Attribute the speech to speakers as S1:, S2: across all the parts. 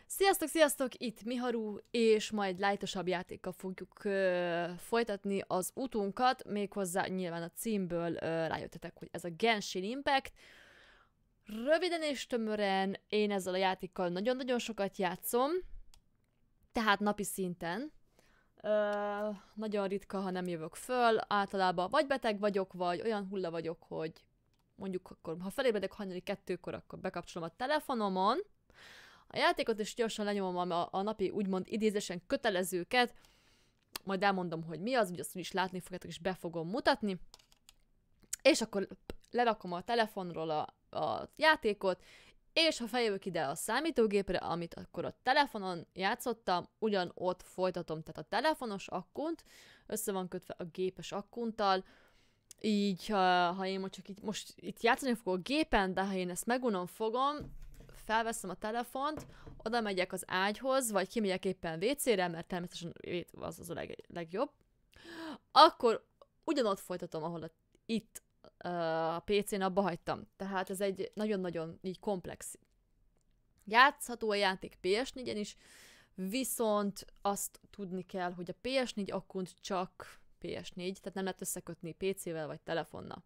S1: Sziasztok, sziasztok! Itt Miharu, és majd lightosabb játékkal fogjuk folytatni az utunkat, méghozzá nyilván a címből rájöttetek, hogy ez a Genshin Impact. Röviden és tömören én ezzel a játékkal nagyon-nagyon sokat játszom, tehát napi szinten. Nagyon ritka, ha nem jövök föl, általában vagy beteg vagyok, vagy olyan hulla vagyok, hogy mondjuk akkor, ha felébredek hajnali 2-kor, akkor bekapcsolom a telefonomon, a játékot is gyorsan lenyomom a napi úgymond idézésen kötelezőket, majd elmondom, hogy mi az, úgy azt is látni fogjátok, és be fogom mutatni, és akkor lerakom a telefonról a játékot, és ha feljövök ide a számítógépre, amit akkor a telefonon játszottam, ugyanott folytatom, tehát a telefonos akkunt, össze van kötve a gépes akkunttal, így ha én most itt játszani fogok a gépen, de ha én ezt megunom fogom, felveszem a telefont, oda megyek az ágyhoz, vagy kimegyek éppen WC-re, mert természetesen az a legjobb, akkor ugyanott folytatom, ahol itt a PC-n abba hagytam. Tehát ez egy nagyon-nagyon így komplex játszható a játék PS4-en is, viszont azt tudni kell, hogy a PS4 akkunt csak PS4, tehát nem lehet összekötni PC-vel vagy telefonnal.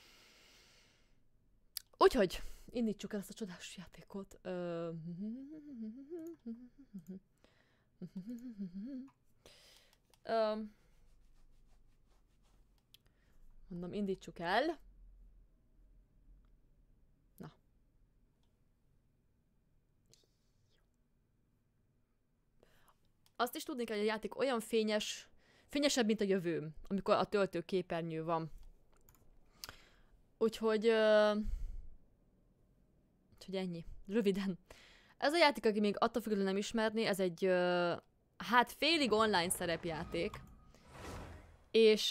S1: Úgyhogy indítsuk el ezt a csodás játékot. Mondom, indítsuk el. Na. Azt is tudni kell, hogy a játék olyan fényesebb, mint a jövőm, amikor a töltőképernyő van. Úgyhogy ennyi. Röviden. Ez a játék, aki még attól függően nem ismerné, ez egy hát félig online szerepjáték. És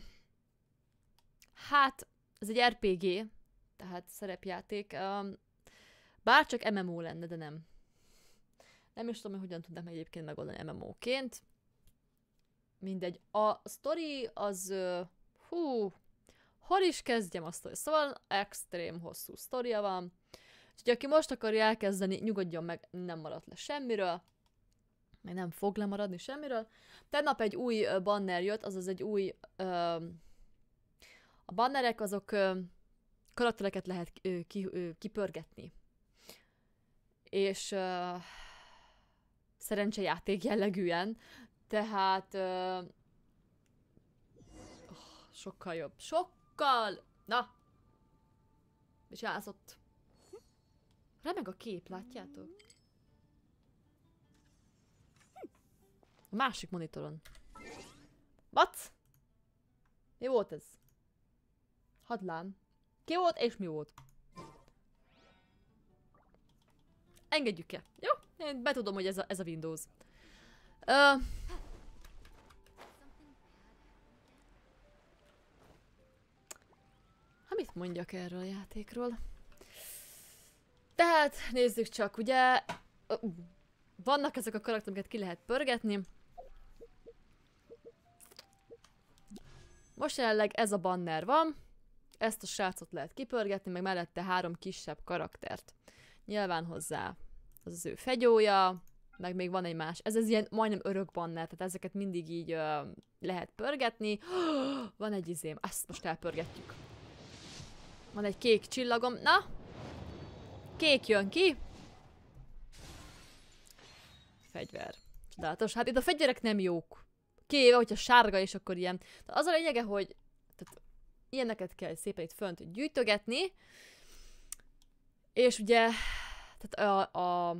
S1: hát ez egy RPG, tehát szerepjáték. Bárcsak MMO lenne, de nem. Nem is tudom, hogy hogyan tudnám egyébként megoldani MMO-ként. Mindegy. A sztori az... hol is kezdjem a sztori? Szóval extrém hosszú sztoria van. Úgyhogy aki most akarja elkezdeni, nyugodjon meg, nem maradt le semmiről. Meg nem fog lemaradni semmiről. Tegnap egy új banner jött, azaz egy új... a bannerek azok karaktereket lehet kipörgetni. És szerencsejáték jellegűen. Tehát sokkal jobb. Sokkal! Na! És ázott. Remeg a kép, látjátok? A másik monitoron. What? Mi volt ez? Hadlám. Ki volt és mi volt? Engedjük el. Jó? Én betudom, hogy ez a Windows. Mit mondjak erről a játékról? Tehát nézzük csak, ugye vannak ezek a karakterek, amiket ki lehet pörgetni. Most jelenleg ez a banner van. Ezt a srácot lehet kipörgetni, meg mellette 3 kisebb karaktert. Nyilván hozzá az ő fegyója, meg még van egy más. Ez ilyen majdnem örök banner, tehát ezeket mindig így lehet pörgetni. Van egy izém, ezt most elpörgetjük. Van egy kék csillagom. Na! Kék jön ki. Fegyver. Csodálatos. Hát itt a fegyverek nem jók. Kivéve, hogyha sárga és akkor ilyen. De az a lényege, hogy tehát, ilyeneket kell szépen itt fönt gyűjtögetni. És ugye tehát a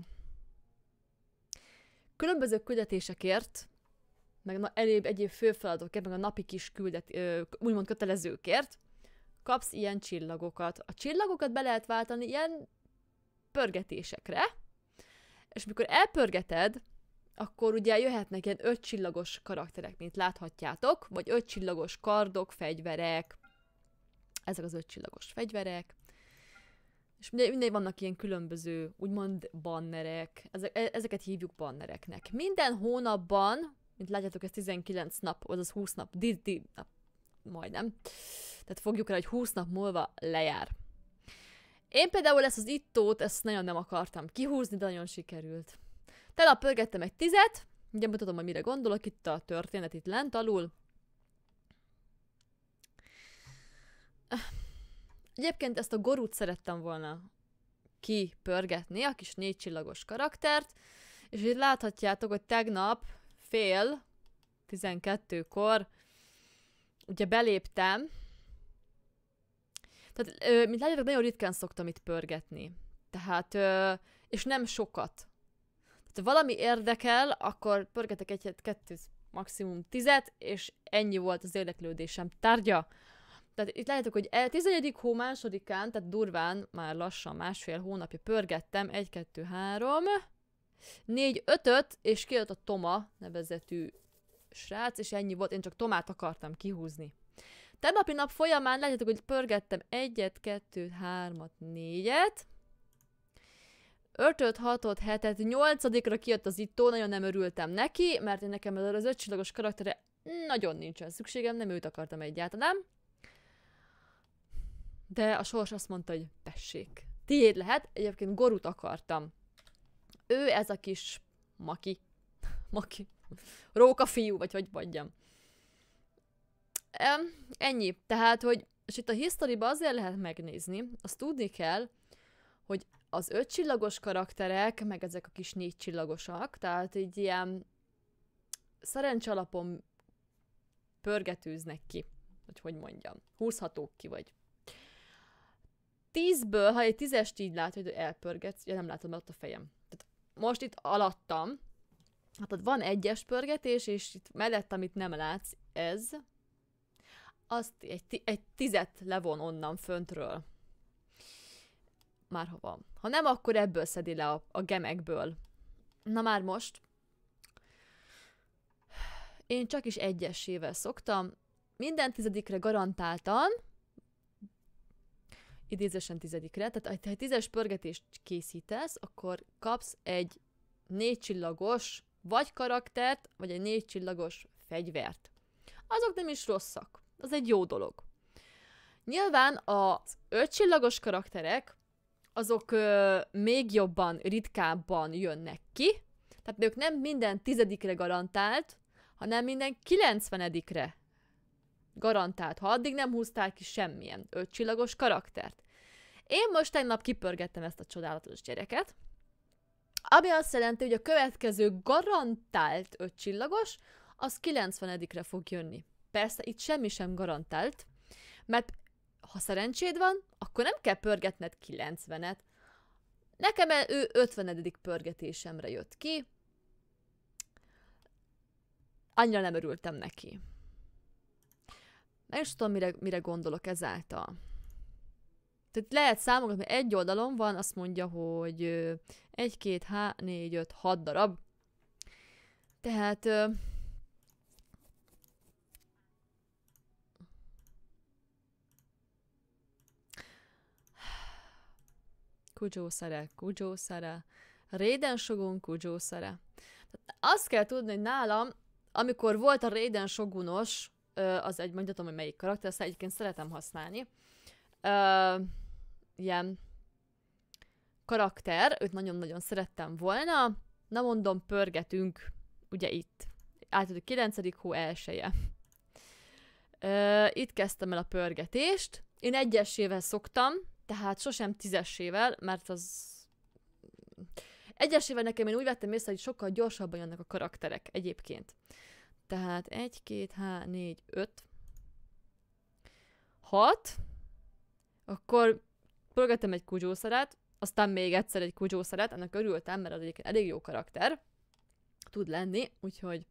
S1: különböző küldetésekért, meg egyéb főfeladatokért, meg a napi kis úgymond kötelezőkért kapsz ilyen csillagokat. A csillagokat be lehet váltani ilyen pörgetésekre, és mikor elpörgeted, akkor ugye jöhetnek ilyen 5 csillagos karakterek, mint láthatjátok, vagy 5 csillagos kardok, fegyverek, ezek az 5 csillagos fegyverek, és mindegy vannak ilyen különböző, úgymond bannerek, ezeket hívjuk bannereknek. Minden hónapban, mint látjátok, ez 19 nap, azaz 20 nap, majdnem, tehát fogjuk el, hogy 20 nap múlva lejár. Én például ezt az ittót, ezt nagyon nem akartam kihúzni, de nagyon sikerült. Tegnap pörgettem egy 10-et, ugye mutatom, hogy mire gondolok, itt a történet itt lent alul. Egyébként ezt a Gorút szerettem volna kipörgetni, a kis 4 csillagos karaktert, és itt láthatjátok, hogy tegnap fél 12-kor ugye beléptem. Tehát, mint látjátok, nagyon ritkán szoktam itt pörgetni. Tehát, és nem sokat. Tehát, ha valami érdekel, akkor pörgetek egyet, 2, maximum 10-et, és ennyi volt az érdeklődésem tárgya. Tehát itt látjátok, hogy 11. hó másodikán, tehát durván, már lassan másfél hónapja pörgettem, 1, 2, 3, 4, 5-öt, és kijött a Toma nevezetű srác, és ennyi volt, én csak Tomát akartam kihúzni. Tegnapi nap folyamán látjátok, hogy pörgettem 1, 2, 3, 4-et, 5, 6, 7, 8-ra kijött az Ittó, nagyon nem örültem neki, mert én nekem az 5 csillagos karaktere nagyon nincsen szükségem, nem őt akartam egyáltalán. De a sors azt mondta, hogy tessék, tiéd lehet, egyébként Gorút akartam. Ő ez a kis Maki. Maki. Róka fiú, vagy hogy mondjam. Ennyi. Tehát, hogy, és itt a historyba azért lehet megnézni, azt tudni kell, hogy az 5 csillagos karakterek, meg ezek a kis 4 csillagosak, tehát így ilyen szerencse alapon pörgetőznek ki, hogy mondjam. Húzhatók ki, vagy 10-ből, ha egy 10-est így látod, hogy elpörgetsz, ugye nem látod, mert ott a fejem. Tehát most itt alattam, hát van 1-es pörgetés, és itt mellett, amit nem látsz, ez, azt egy 10-et levon onnan föntről. Már ha van. Ha nem, akkor ebből szedi le a gemekből. Na már most. Én csak is 1-esével szoktam. Minden 10-re garantáltan, idézősen 10-re, tehát ha egy 10-es pörgetést készítesz, akkor kapsz egy 4 csillagos vagy karaktert, vagy egy 4 csillagos fegyvert. Azok nem is rosszak. Az egy jó dolog. Nyilván az 5 csillagos karakterek, azok még jobban, ritkábban jönnek ki, tehát ők nem minden 10-re garantált, hanem minden 90-re garantált, ha addig nem húztál ki semmilyen 5 csillagos karaktert. Én most tegnap kipörgettem ezt a csodálatos gyereket, ami azt jelenti, hogy a következő garantált 5 csillagos, az 90-re fog jönni. Persze itt semmi sem garantált, mert ha szerencséd van, akkor nem kell pörgetned 90-et. Nekem ő 50. pörgetésemre jött ki. Annyira nem örültem neki. Nem is tudom, mire gondolok ezáltal. Tehát lehet számolni, mert egy oldalon van, azt mondja, hogy 1, 2, 3, 4, 5, 6 darab. Tehát Kujou-Sara, Raiden Shogun Kujou-Sara. Azt kell tudni, hogy nálam, amikor volt a Raiden Shogunos, az egy, mondhatom, hogy melyik karakter, azt egyébként szeretem használni. Ilyen karakter, őt nagyon-nagyon szerettem volna. Na mondom, pörgetünk, ugye itt. Átadó 9. hó 1-je. Itt kezdtem el a pörgetést. Én 1-esével szoktam, tehát sosem 10-esével, mert az... 1-esével nekem én úgy vettem észre, hogy sokkal gyorsabban jönnek a karakterek egyébként. Tehát 1, 2, 3, 4, 5, 6, akkor pörgettem egy Kujou-Sarát, aztán még egyszer egy Kujou-Sarát, ennek örültem, mert az egyébként elég jó karakter tud lenni, úgyhogy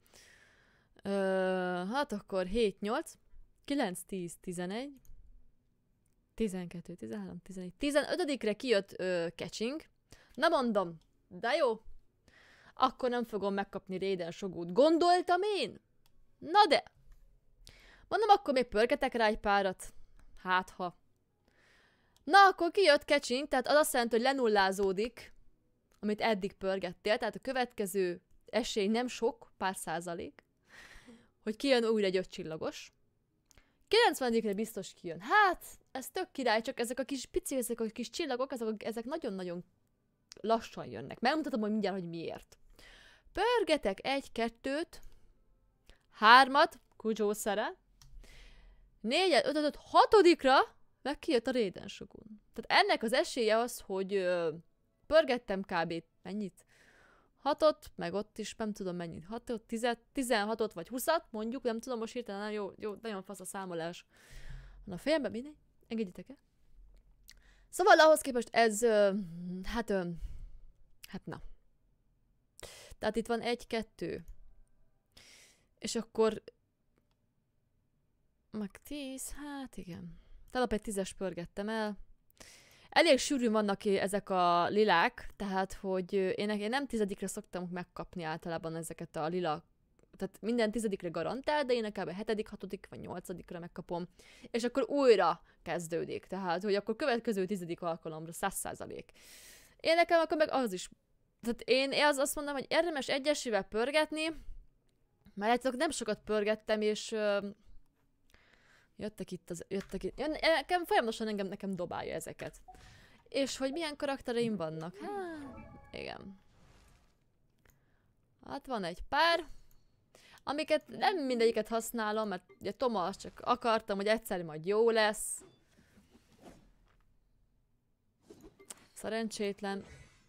S1: hát akkor 7, 8, 9, 10, 11, 12, 13, 14, 15-re kijött Catching. Na mondom, de jó, akkor nem fogom megkapni Raiden Shogun. Gondoltam én? Na de! Mondom, akkor még pörgetek rá egy párat. Hát ha. Na, akkor kijött Catching, tehát az azt jelenti, hogy lenullázódik, amit eddig pörgettél, tehát a következő esély nem sok, pár százalék, hogy kijön újra egy 5 csillagos. 90-re biztos kijön. Hát, ez tök király, csak ezek a kis pici, ezek a kis csillagok, ezek nagyon-nagyon lassan jönnek. Megmutatom, hogy mindjárt, hogy miért. Pörgetek 1, 2-t, 3-at, Kujou Sara, 4-et, 5-öt, 6-ra, meg kijött a Raiden Shogun. Tehát ennek az esélye az, hogy pörgettem kb. Mennyit? 6-ot, meg ott is nem tudom mennyit. 6-ot, 10-et, 16-ot vagy 20-at, mondjuk, nem tudom, most hirtelen jó, nagyon fasz a számolás. Van a fejemben, mindegy, engedjétek el. Szóval ahhoz képest ez, hát na. Tehát itt van 1, 2. És akkor meg 10, hát igen. Tegnap egy 10-es pörgettem el. Elég sűrűn vannak ezek a lilák, tehát hogy én nem 10-re szoktam megkapni általában ezeket a lila, tehát minden 10-re garantál, de én inkább a 7., 6. vagy 8-ra megkapom, és akkor újra kezdődik, tehát hogy akkor következő 10. alkalomra 100%. Én nekem akkor meg az is, tehát én azt mondom, hogy érdemes egyesével pörgetni, mert egyszerűen nem sokat pörgettem, és jöttek itt. Nekem folyamatosan nekem dobálja ezeket. És hogy milyen karaktereim vannak? Hát, igen. Hát van egy pár, amiket nem mindegyiket használom, mert ugye Thomas csak akartam, hogy egyszer majd jó lesz. Szerencsétlen.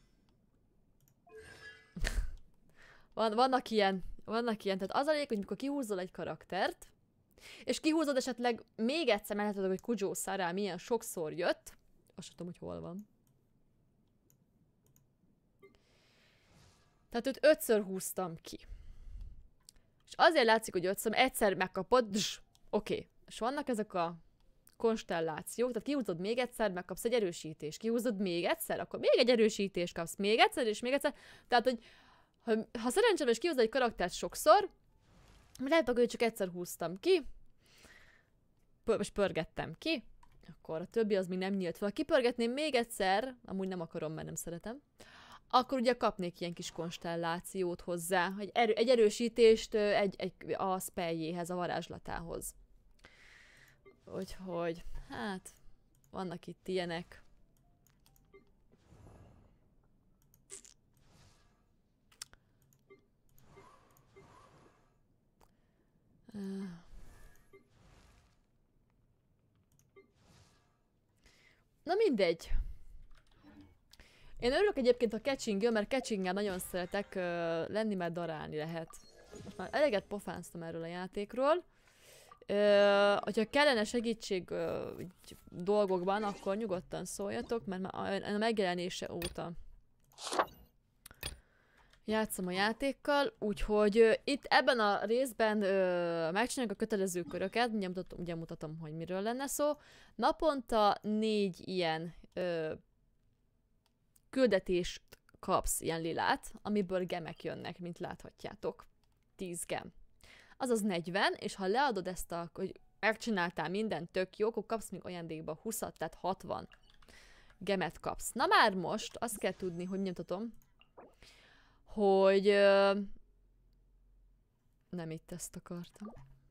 S1: vannak ilyen, tehát az a lényeg, hogy mikor kihúzol egy karaktert, és kihúzod esetleg még egyszer, mert látod, hogy Kujou Sara milyen sokszor jött. Azt sem tudom, hogy hol van. Tehát őt 5-ször húztam ki. És azért látszik, hogy 5-ször, egyszer megkapod, oké. És vannak ezek a konstellációk, tehát kihúzod még egyszer, megkapsz egy erősítést. Kihúzod még egyszer, akkor még egy erősítést kapsz, még egyszer, és még egyszer. Tehát, hogy ha szerencsém, és kihúzod egy karaktert sokszor, lehet, hogy csak egyszer húztam ki, most pörgettem ki, akkor a többi az még nem nyílt fel. Ha kipörgetném még egyszer, amúgy nem akarom, mert nem szeretem, akkor ugye kapnék ilyen kis konstellációt hozzá, egy erősítést a spelljéhez, a varázslatához. Úgyhogy, hát, vannak itt ilyenek. Na mindegy. Én örülök egyébként a catching-gől, mert catching-gel nagyon szeretek lenni, mert darálni lehet. Most már eleget pofánztam erről a játékról. Hogyha kellene segítség dolgokban, akkor nyugodtan szóljatok, mert már a megjelenése óta játszom a játékkal, úgyhogy itt ebben a részben megcsináljuk a kötelező köröket, ugye mutatom, hogy miről lenne szó. Naponta 4 ilyen küldetést kapsz, ilyen lilát, amiből gemek jönnek, mint láthatjátok. 10 gem. Azaz 40, és ha leadod ezt hogy megcsináltál mindent tök jó, akkor kapsz még ajándékba 20-at, tehát 60 gemet kapsz. Na már most azt kell tudni, hogy nyomtatom, hogy nem itt ezt akartam.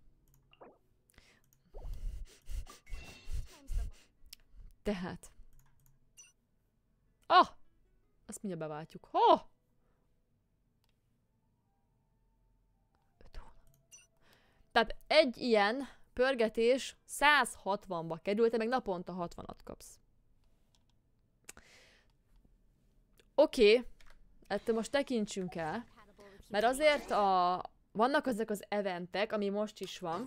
S1: Tehát. Azt mindjárt beváltjuk. Tehát egy ilyen pörgetés 160-ba került, meg naponta 60-at kapsz. Oké, ettől most tekintsünk el, mert azért vannak ezek az eventek, ami most is van.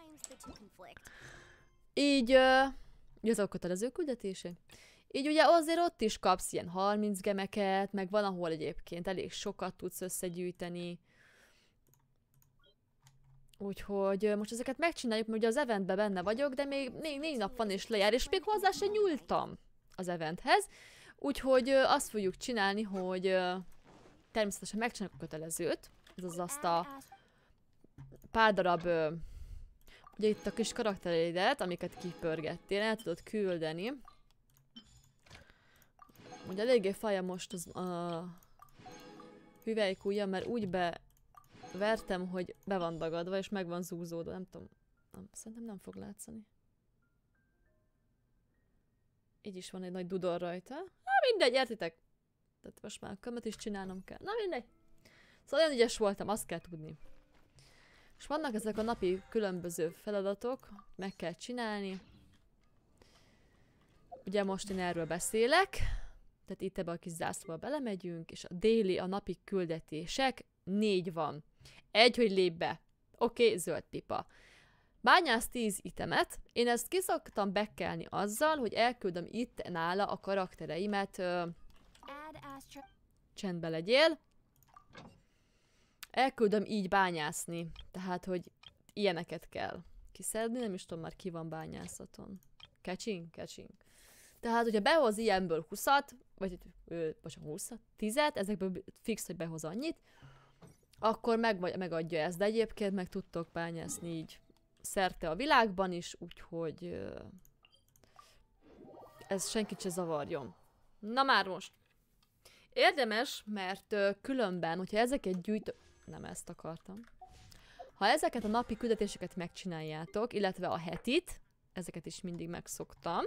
S1: Így, ez a kötelező küldetések. Így ugye azért ott is kapsz ilyen 30 gemeket, meg van, ahol egyébként elég sokat tudsz összegyűjteni. Úgyhogy most ezeket megcsináljuk, mert ugye az eventben benne vagyok, de még 4 nap van és lejár, és még hozzá se nyúltam az eventhez. Úgyhogy azt fogjuk csinálni, hogy természetesen megcsináljuk a kötelezőt, azaz azt a pár darab, ugye itt a kis karaktereidet, amiket kipörgettél, el tudod küldeni. Ugye eléggé fája most az hüvelykujjam, mert úgy bevertem, hogy be van dagadva, és meg van zúzódva, nem tudom, szerintem nem fog látszani. Így is van egy nagy dudor rajta. Na mindegy, értitek? Tehát most már a kömet is csinálnom kell. Na mindegy. Szóval olyan ügyes voltam, azt kell tudni. És vannak ezek a napi különböző feladatok, meg kell csinálni. Ugye most én erről beszélek, tehát itt ebbe a kis zászlóba belemegyünk, és a déli, a napi küldetések 4 van. Egy, hogy lép be. Oké, zöld pipa. Bányász 10 itemet. Én ezt kiszoktam bekelni azzal, hogy elküldöm itt nála a karaktereimet. Csendbe legyél. Elküldöm így bányászni. Tehát, hogy ilyeneket kell kiszedni. Nem is tudom már ki van bányászaton. Catching? Catching. Tehát, hogyha behoz ilyenből 20-at, vagy 20-at, 10-et, ezekből fix, hogy behoz annyit, akkor megadja ezt. De egyébként meg tudtok bányászni így szerte a világban is, úgyhogy ez senkit se zavarjon. Na már most. Érdemes, mert különben, hogyha ezeket nem ezt akartam. Ha ezeket a napi küldetéseket megcsináljátok, illetve a hetit, ezeket is mindig megszoktam,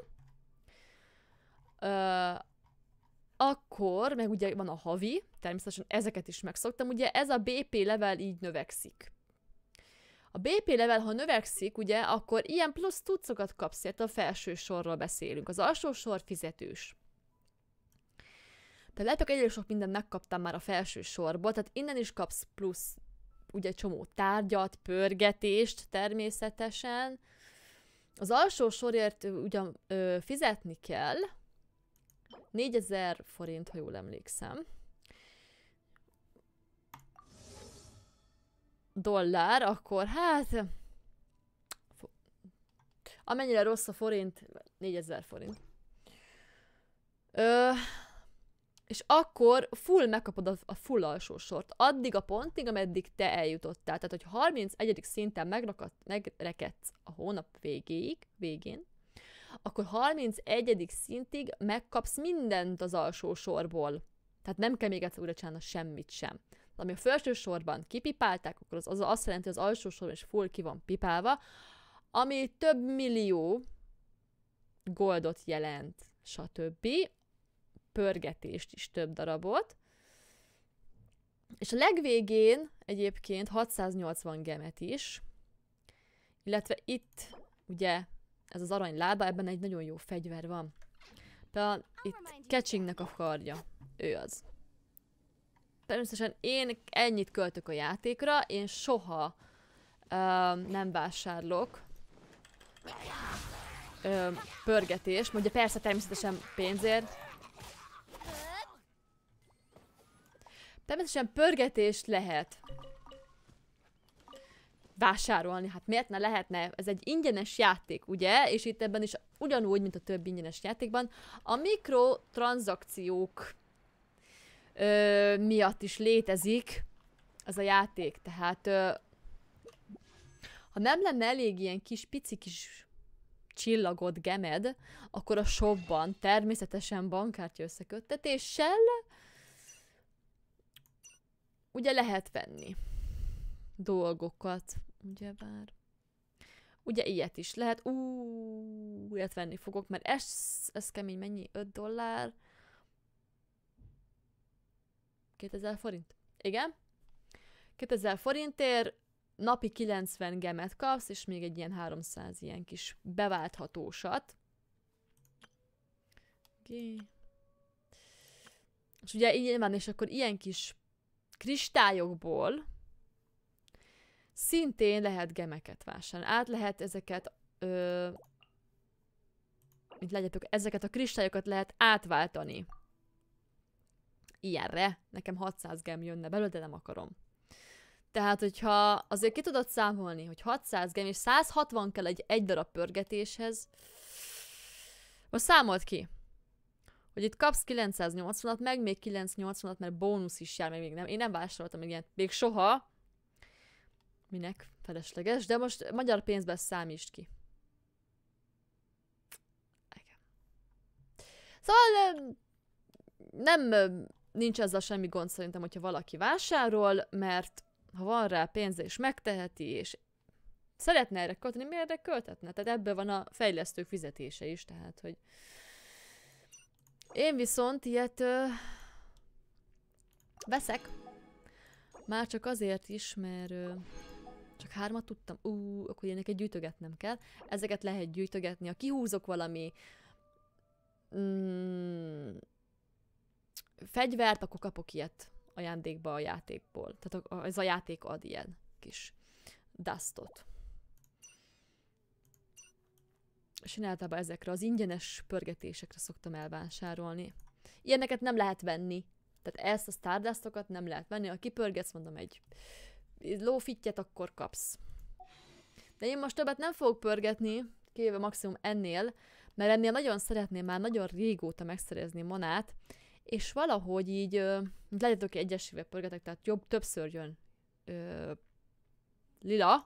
S1: akkor, meg ugye van a havi, természetesen ezeket is megszoktam, ugye ez a BP level így növekszik. A BP level, ha növekszik, ugye, akkor ilyen plusz tudszokat kapsz, a felső sorról beszélünk. Az alsó sor fizetős. Tehát láttok, egyre sok mindent megkaptam már a felső sorból, tehát innen is kapsz plusz, ugye csomó tárgyat, pörgetést természetesen. Az alsó sorért ugyan fizetni kell, 4000 forint, ha jól emlékszem. Dollár, akkor hát... Amennyire rossz a forint, 4000 forint. És akkor full megkapod a full alsó sort. Addig a pontig, ameddig te eljutottál. Tehát, hogy 31. szinten megrekedsz a hónap végén, akkor 31. szintig megkapsz mindent az alsó sorból. Tehát nem kell még egyszer újra csinálni semmit sem. Ami a felső sorban kipipálták, akkor az azt jelenti, hogy az alsó sorban is full ki van pipálva, ami több millió goldot jelent, stb. Pörgetést is több darabot. És a legvégén egyébként 680 gemet is, illetve itt ugye ez az arany lába, ebben egy nagyon jó fegyver van. Például itt Catchingnek a kardja. Ő az. Természetesen én ennyit költök a játékra, én soha nem vásárlok pörgetést, ugye persze természetesen pénzért. Természetesen pörgetést lehet vásárolni, hát miért ne lehetne? Ez egy ingyenes játék, ugye? És itt ebben is ugyanúgy, mint a többi ingyenes játékban, a mikrotranszakciók miatt is létezik ez a játék. Tehát ha nem lenne elég ilyen pici kis csillagod, gemed, akkor a shopban természetesen bankkártya összeköttetéssel ugye lehet venni dolgokat, ugyebár. Ugye ilyet is lehet. Ilyet venni fogok, mert ez kemény, mennyi? 5 dollár? 2000 forint? Igen. 2000 forintért napi 90 gemet kapsz, és még egy ilyen 300 ilyen kis beválthatósat. Okay. És ugye így van, és akkor ilyen kis kristályokból szintén lehet gemeket vásárolni. Át lehet ezeket, mint látjátok, ezeket a kristályokat lehet átváltani. Ilyenre. Nekem 600 gem jönne belőle, de nem akarom. Tehát, hogyha azért ki tudod számolni, hogy 600 gem és 160 kell egy darab pörgetéshez, most számolt ki, hogy itt kapsz 980-at, meg még 980-at, mert bónusz is jár, meg még nem. Én nem vásároltam még ilyet, még soha. Minek? Felesleges, de most magyar pénzben számítsd ki. Igen. Szóval nincs ezzel semmi gond szerintem, hogyha valaki vásárol, mert ha van rá pénze és megteheti, és szeretne erre költeni, miért erre költetne? Tehát ebben van a fejlesztők fizetése is, tehát, hogy én viszont ilyet veszek. Már csak azért is, mert csak 3 tudtam. Akkor ilyeneket gyűjtögetnem kell. Ezeket lehet gyűjtögetni. Ha kihúzok valami fegyvert, akkor kapok ilyet ajándékba a játékból. Tehát ez a játék ad ilyen kis dustot. És én általában ezekre az ingyenes pörgetésekre szoktam elvásárolni. Ilyeneket nem lehet venni. Tehát ezt a Stardustokat nem lehet venni. Ha kipörgetsz, mondom, egy lófittyet, akkor kapsz. De én most többet nem fogok pörgetni, kivéve maximum ennél, mert ennél nagyon szeretném már nagyon régóta megszerezni manát, és valahogy így, legyetok, hogy egyesével pörgetek, tehát többször jön lila.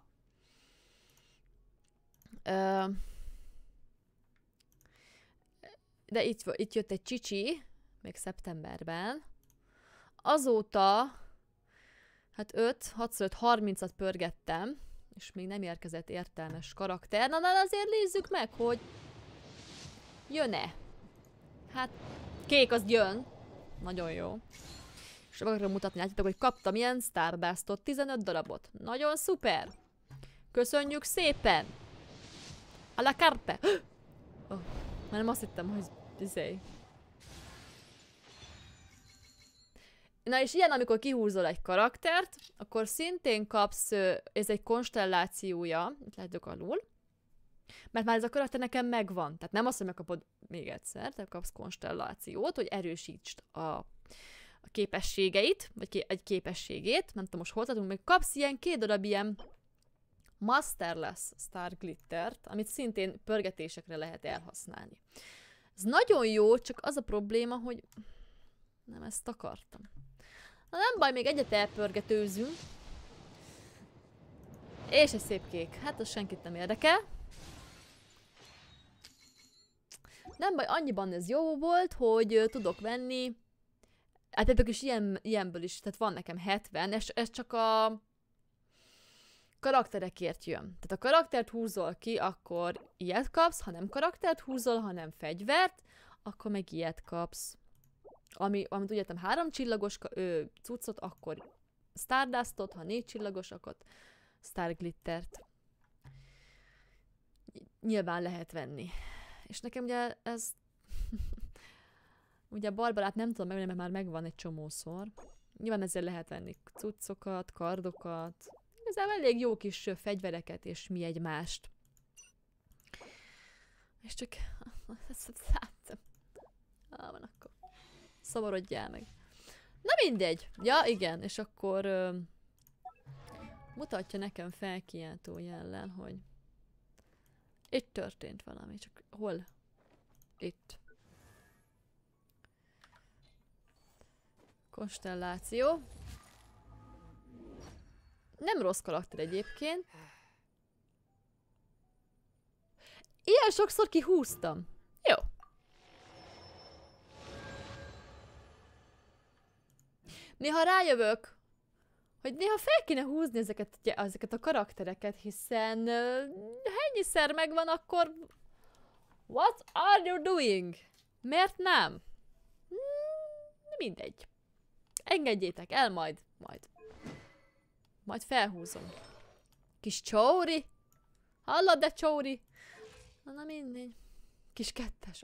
S1: De itt jött egy csicsi, még szeptemberben. Azóta, hát 6x5, 30-at pörgettem, és még nem érkezett értelmes karakter. Na azért nézzük meg, hogy jön-e. Hát, kék az jön. Nagyon jó. És akarom mutatni, látjátok, hogy kaptam ilyen Stardustot, 15 darabot. Nagyon szuper. Köszönjük szépen. A la carte. Oh, már nem azt hittem, hogy Na és ilyen, amikor kihúzol egy karaktert, akkor szintén kapsz, ez egy konstellációja, itt látjuk alul, mert már ez a karakter nekem megvan. Tehát nem azt, hogy megkapod még egyszer, te kapsz konstellációt, hogy erősítsd a képességeit, vagy egy képességét, nem tudom most hol tartunk, meg kapsz ilyen 2 darab ilyen Masterless Star Glittert, amit szintén pörgetésekre lehet elhasználni. Ez nagyon jó, csak az a probléma, hogy nem ezt akartam. Na nem baj, még egyet elpörgetőzünk. És egy szép kék. Hát az senkit nem érdekel. Nem baj, annyiban ez jó volt, hogy tudok venni. Hát például is ilyenből is, tehát van nekem 70, és ez csak a karakterekért jön. Tehát a karaktert húzol ki, akkor ilyet kapsz, ha nem karaktert húzol, hanem fegyvert, akkor meg ilyet kapsz. Amit úgy értem 3 csillagos cuccot, akkor Stardustot, ha 4 csillagos, akkor Star Glittert. Nyilván lehet venni. És nekem ugye ez... ugye a Barbarát nem tudom megvenni, mert már megvan egy csomószor. Nyilván ezzel lehet venni cuccokat, kardokat. Igazából elég jó kis fegyvereket és mi egymást. És csak... van akkor. Szavarodjál meg. Na mindegy. Ja, igen. És akkor mutatja nekem felkiáltó jellel, hogy itt történt valami. Csak hol? Itt. Konstelláció. Nem rossz karakter egyébként. Ilyen sokszor kihúztam. Jó. Néha rájövök, hogy néha fel kéne húzni ezeket a karaktereket, hiszen ennyiszer megvan, akkor what are you doing? Miért nem? Mindegy. Engedjétek el, majd felhúzom. Kis csóri. Hallod, de csóri? Na mindegy. Kis 2-es.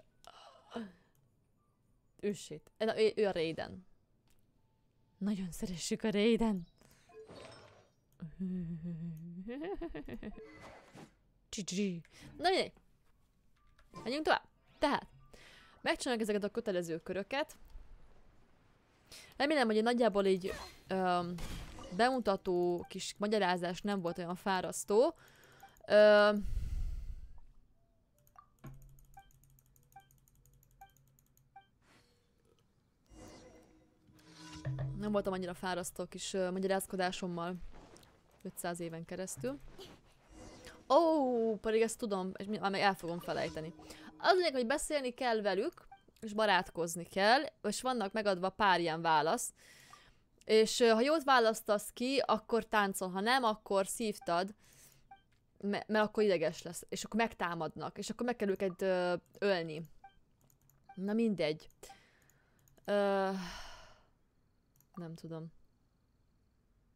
S1: Ősét. Ő a Raiden. Nagyon szeressük a Raiden. Na mindegy. Menjünk tovább. Tehát, megcsináljuk ezeket a kötelező köröket. Remélem, hogy nagyjából így bemutató kis magyarázás nem volt olyan fárasztó. Nem voltam annyira fárasztó kis magyarázkodásommal 500 éven keresztül. Pedig ezt tudom, és már meg el fogom felejteni. Az lényeg, hogy beszélni kell velük, és barátkozni kell, és vannak megadva pár ilyen válasz. És ha jót választasz ki, akkor táncol, ha nem, akkor szívtad, mert akkor ideges lesz, és akkor megtámadnak, és akkor meg kell őket ölni. Na mindegy. Nem tudom.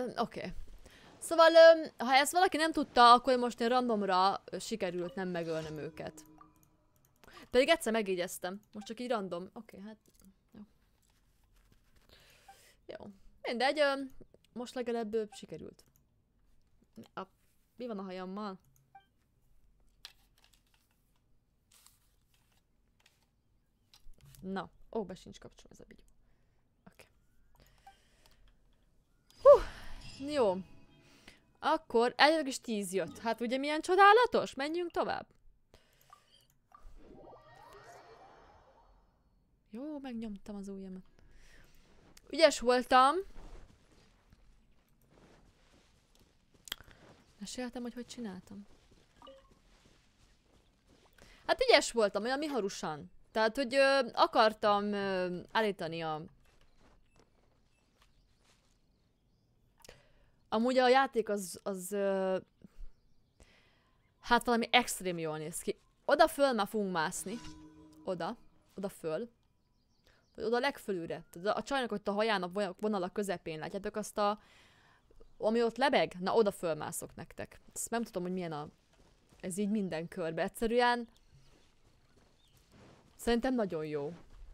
S1: Oké. Szóval, ha ezt valaki nem tudta, akkor most én randomra sikerült nem megölnöm őket. Pedig egyszer megjegyeztem. Most csak így random. Oké, hát... Jó. Jó. Mindegy, most legalább sikerült. Mi van a hajammal? Na, be sincs kapcsolva ez a bigyó. Oké. Jó. Akkor egyedül is 10 jött. Hát ugye milyen csodálatos? Menjünk tovább. Jó, megnyomtam az ujjamat. Ügyes voltam. Meséltem, hogy csináltam. Hát ügyes voltam, olyan miharusan. Tehát, hogy akartam állítani a... Amúgy a játék az hát valami extrém jól néz ki. Oda föl már fogunk mászni. Oda föl. Vagy oda legfölülre. A csajnak ott a hajának vonal a közepén. Látjátok azt a... Ami ott lebeg? Na, oda fölmászok nektek. Ezt nem tudom, hogy milyen a... Ez így minden körbe. Egyszerűen... Szerintem nagyon jó.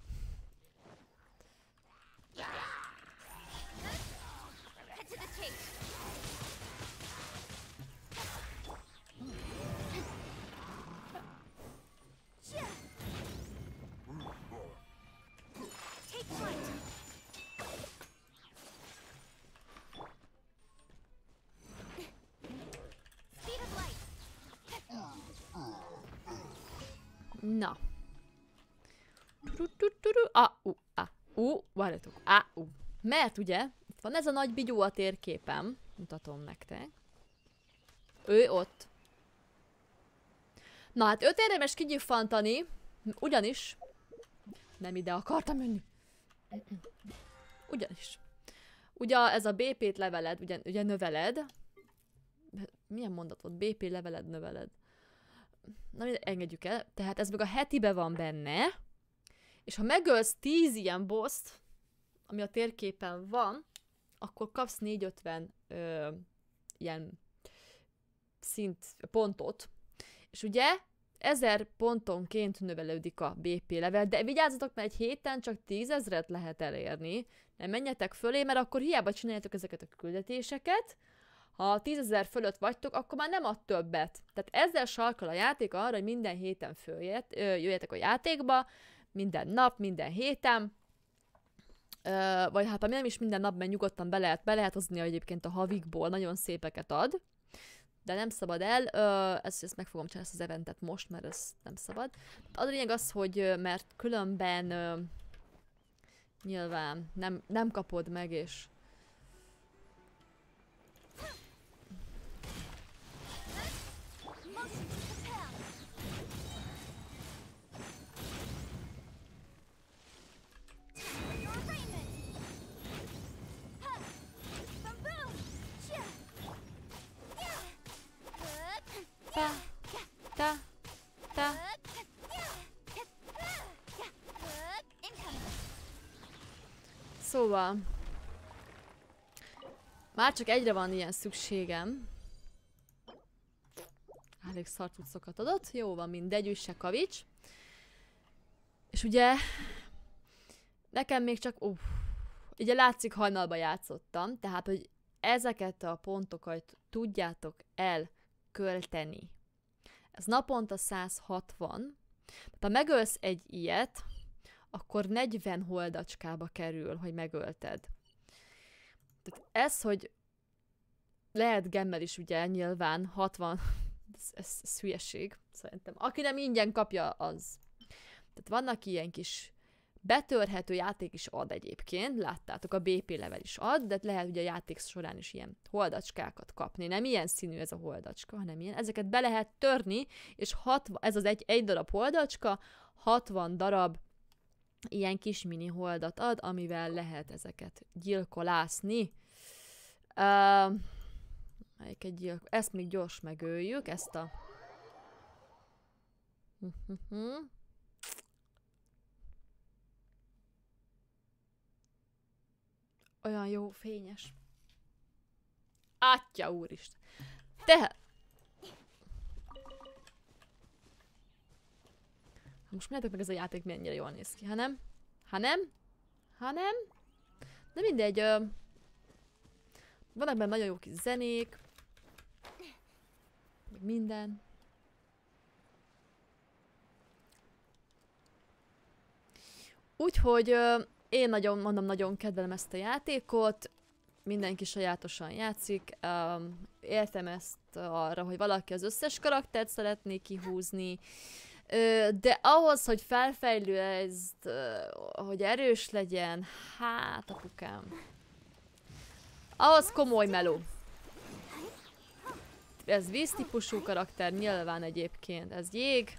S1: Na. Várjatok. Mert ugye, itt van ez a nagy bigyó a térképen. Mutatom nektek. Ő ott. Na hát őt érdemes kigyuffantani, ugyanis nem ide akartam menni. Ugyanis. Ugye ez a BP-t leveled, ugye növeled. Milyen mondat volt? BP leveled, növeled. Na, engedjük el. Tehát ez meg a hetibe van benne. És ha megölsz 10 ilyen boszt, ami a térképen van, akkor kapsz 450 ilyen pontot. És ugye 1000 pontonként növelődik a BP level, de vigyázzatok, mert egy héten csak 10 000-et lehet elérni. Nem menjetek fölé, mert akkor hiába csináljátok ezeket a küldetéseket. Ha 10 000 fölött vagytok, akkor már nem ad többet. Tehát ezzel sarkal a játék arra, hogy minden héten jöjjetek a játékba, minden nap, minden héten. Vagy hát ha nem is minden napban nyugodtan be lehet hozni egyébként a havikból, nagyon szépeket ad. De nem szabad el, ezt meg fogom csinálni ezt az eventet most, mert ez nem szabad. Az a lényeg az, hogy mert különben nyilván nem kapod meg, és Szóval már csak egyre van ilyen szükségem. Elég szar cuccokat adott. Jó van, mindegy, üsse kavics. És ugye nekem még csak ugye látszik, hajnalba játszottam, tehát hogy ezeket a pontokat tudjátok elkölteni. Ez naponta 160. Ha megölsz egy ilyet, akkor 40 holdacskába kerül, hogy megölted. Tehát ez, hogy lehet gemmel is ugye nyilván 60, ez hülyeség szerintem. Aki nem ingyen kapja, az. Tehát vannak ilyen kis betörhető játék is ad egyébként, láttátok, a BP level is ad, de lehet ugye a játék során is ilyen holdacskákat kapni. Nem ilyen színű ez a holdacska, hanem ilyen. Ezeket be lehet törni, és 60, ez az egy darab holdacska, 60 darab ilyen kis mini holdat ad, amivel lehet ezeket gyilkolászni. Ezt még gyors megöljük, ezt a... Olyan jó, fényes. Atya úristen. Tehát... Most mondjátok meg, ez a játék mennyire jól néz ki, ha nem? Ha nem? Ha nem? De mindegy, vannak benne nagyon jó kis zenék. Meg minden. Úgyhogy én nagyon kedvelem ezt a játékot. Mindenki sajátosan játszik. Értem ezt arra, hogy valaki az összes karaktert szeretné kihúzni. De ahhoz, hogy felfejlődj, hogy erős legyen, hát apukám. Ahhoz komoly meló. Ez víztípusú karakter, nyilván egyébként. Ez jég.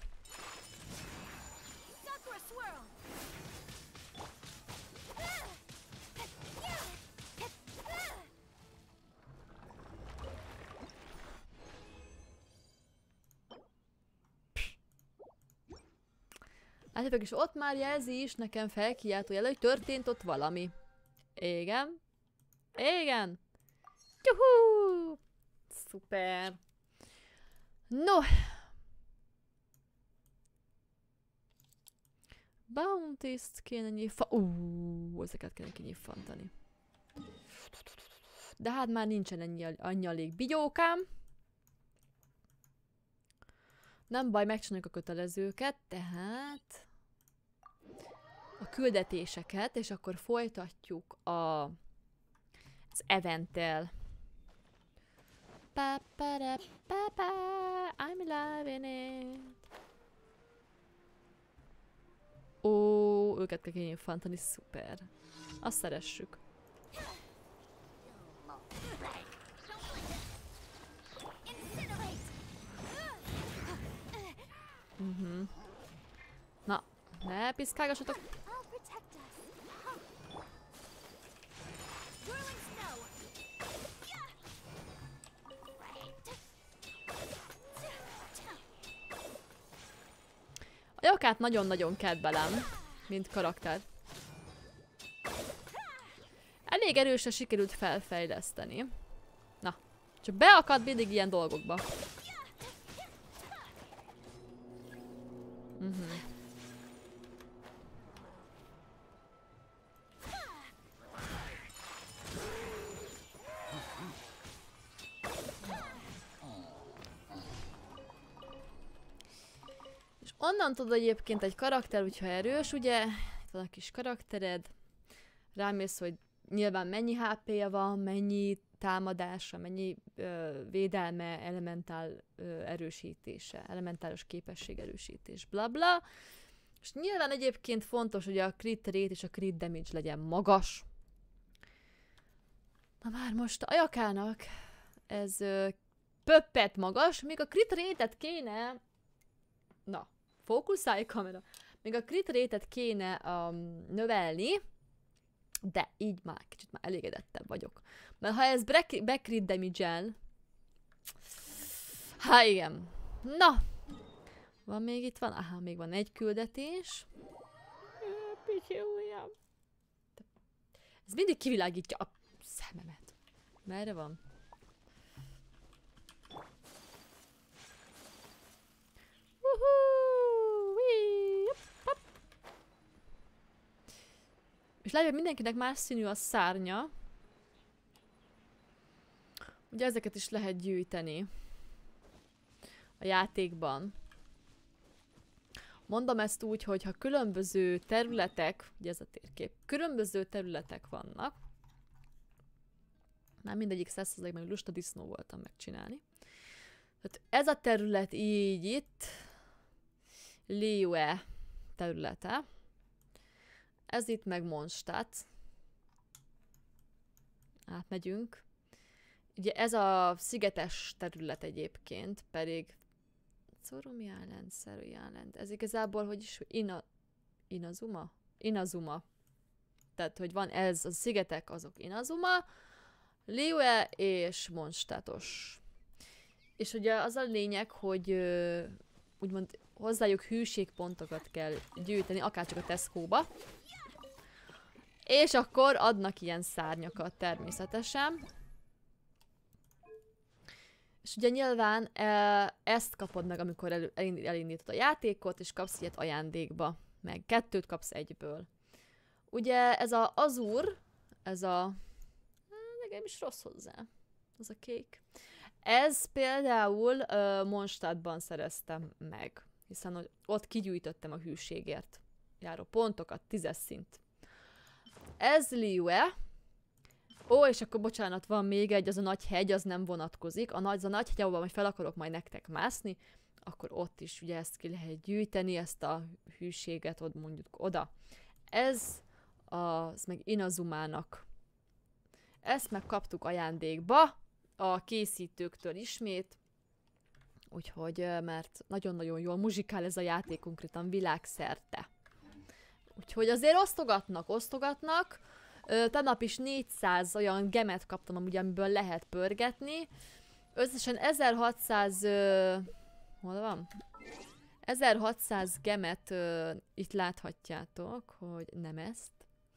S1: Látjátok, és ott már jelzi is nekem felkiáltójel, hogy történt ott valami. Igen. Igen. Juhú! Szuper. No. Bounties-t kéne ezeket kéne kinyiffantani. De hát már nincsen annyi elég bigyókám. Nem baj, megcsináljuk a kötelezőket, tehát a küldetéseket, és akkor folytatjuk az eventtel. I'm loving it. Ó, őket kell kinyilvánítani, szuper. Azt szeressük. Na, ne piszkálgassatok. A Jakát nagyon-nagyon kedvelem, mint karakter. Elég erősen sikerült felfejleszteni. Na, csak beakad mindig ilyen dolgokba. És onnan tudod egyébként egy karakter, hogyha erős, ugye, itt van a kis karaktered, rámész, hogy nyilván mennyi HP-ja van, mennyi támadása, mennyi védelme, elementál erősítése, elementáros képesség erősítés, bla bla. És nyilván egyébként fontos, hogy a crit rate és a crit damage legyen magas. Na már most a Jakának ez pöppet magas, még a crit rate-et kéne... Na, fókuszálj kamera. Még a crit rate-et kéne növelni, de így már kicsit már elégedettebb vagyok. Mert ha ez backcrit damage-el... Hát igen. Na! Van még itt van? Aha, még van egy küldetés. Pici ujjam. Ez mindig kivilágítja a szememet. Merre van? És látja, hogy mindenkinek más színű a szárnya. Ugye ezeket is lehet gyűjteni a játékban. Mondom ezt úgy, hogy ha különböző területek, ugye ez a térkép, különböző területek vannak, már mindegyik 100%-ban lusta disznó voltam megcsinálni. Tehát ez a terület így itt, Liyue területe, ez itt meg Mondstadt. Átmegyünk. Ugye ez a szigetes terület egyébként, pedig Tsurumi Island, Seru Island. Ez igazából, hogy is Inazuma? Inazuma. Tehát, hogy van ez, a szigetek azok Inazuma, Liyue és Mondstadtos. És ugye az a lényeg, hogy úgymond hozzájuk hűségpontokat kell gyűjteni, akárcsak a Tesco-ba. És akkor adnak ilyen szárnyakat természetesen. És ugye nyilván ezt kapod meg, amikor elindítod a játékot, és kapsz ilyet ajándékba. Meg 2 kapsz egyből. Ugye ez a Azur, ez a... nekem is rossz hozzá. Ez a kék. Ez például Mondstadtban szereztem meg. Hiszen ott kigyűjtöttem a hűségért járó pontokat, 10-es szint. Ez Liyue. Ó, és akkor bocsánat, van még egy, az a nagy hegy, az nem vonatkozik. Az a nagy hegy, ahol majd fel akarok majd nektek mászni, akkor ott is ugye ezt ki lehet gyűjteni, ezt a hűséget ott mondjuk oda. Ez az meg Inazumának. Ezt megkaptuk ajándékba a készítőktől ismét. Úgyhogy, mert nagyon-nagyon jól muzsikál ez a játék konkrétan világszerte. Úgyhogy azért osztogatnak. Tegnap is 400 olyan gemet kaptam, amiből lehet pörgetni. Összesen 1600... hol van? 1600 gemet itt láthatjátok, hogy nem ezt.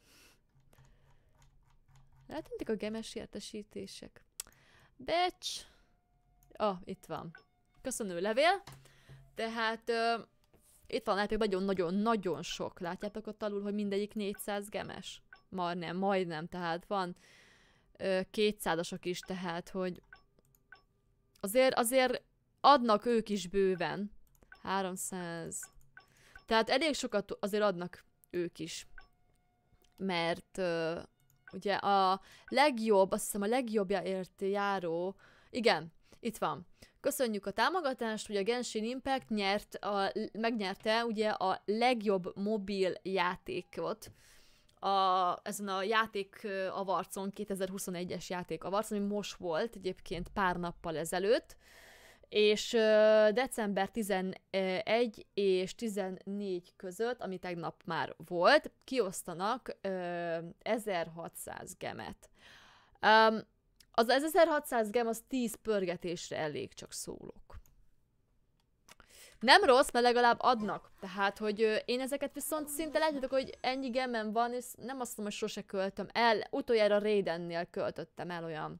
S1: Eltűntek a gemes értesítések. Becs! Itt van. Köszönő levél. Tehát itt van, látjátok, nagyon-nagyon-nagyon sok. Látjátok ott alul, hogy mindegyik 400 gemes? Majdnem, tehát van 200-asok is, tehát, hogy azért adnak ők is bőven. 300. Tehát elég sokat azért adnak ők is. Mert ugye a legjobb, azt hiszem a legjobbjáért járó, igen, itt van. Köszönjük a támogatást, ugye a Genshin Impact megnyerte ugye a legjobb mobil játékot. Ezen a játék avarcon, 2021-es játék avarcon, ami most volt egyébként pár nappal ezelőtt, és december 11 és 14 között, ami tegnap már volt, kiosztanak 1600 gemet. Az 1600 gem az 10 pörgetésre elég, csak szólok. Nem rossz, mert legalább adnak. Tehát, hogy én ezeket viszont szinte látjátok, hogy ennyi gemem van, és nem azt mondom, hogy sose költöm el. Utoljára Raidennél költöttem el olyan.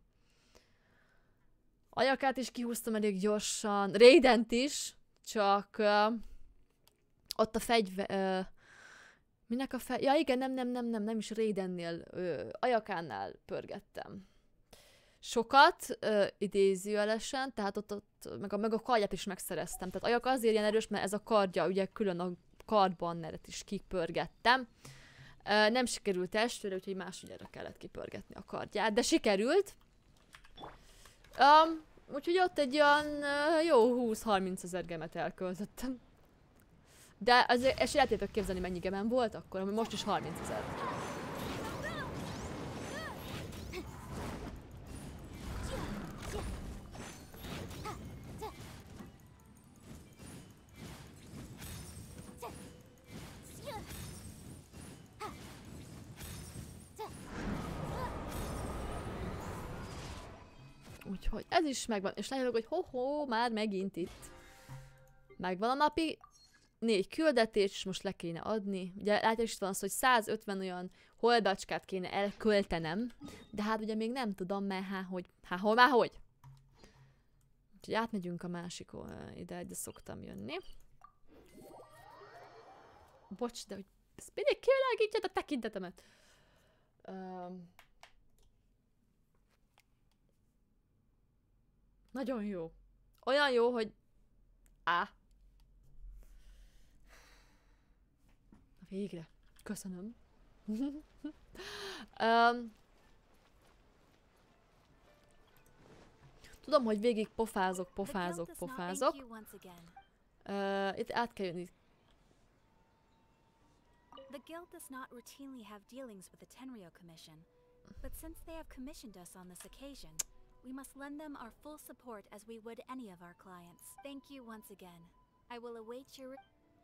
S1: Ajakát is kihúztam elég gyorsan. Raident is, csak ott a fegyver... minek a fegyver? Ja igen, nem is Raidennél, Ajakánál pörgettem. Sokat, idézőjelesen, tehát ott meg a kardját is megszereztem. Tehát Ajak azért ilyen erős, mert ez a kardja, ugye külön a kardbanneret is kipörgettem. Nem sikerült testvére, úgyhogy másodjára kellett kipörgetni a kardját, de sikerült. Úgyhogy ott egy olyan jó 20-30 ezer gemet elköltöttem. De azért, és el tudjátok képzelni, mennyi gemem volt akkor, ami most is 30 000. Úgyhogy ez is megvan, és látjátok, hogy ho-ho, már megint itt. Megvan a napi 4 küldetés, és most le kéne adni. Ugye látjátok is van az, hogy 150 olyan holdacskát kéne elköltenem, de hát ugye még nem tudom, mert hogy. Úgyhogy átmegyünk a másik ide szoktam jönni. Bocs, de hogy ezt mindig kivilágítja a tekintetemet. Nagyon jó. Olyan jó, hogy... Végre. Köszönöm. Tudom, hogy végig pofázok. Itt át kell jönni.
S2: The guild does not routinely have dealings with the Tenryou Commission, but since they have commissioned us on this occasion, we must lend them our full support as we would any of our clients. Thank you once again. I will await your...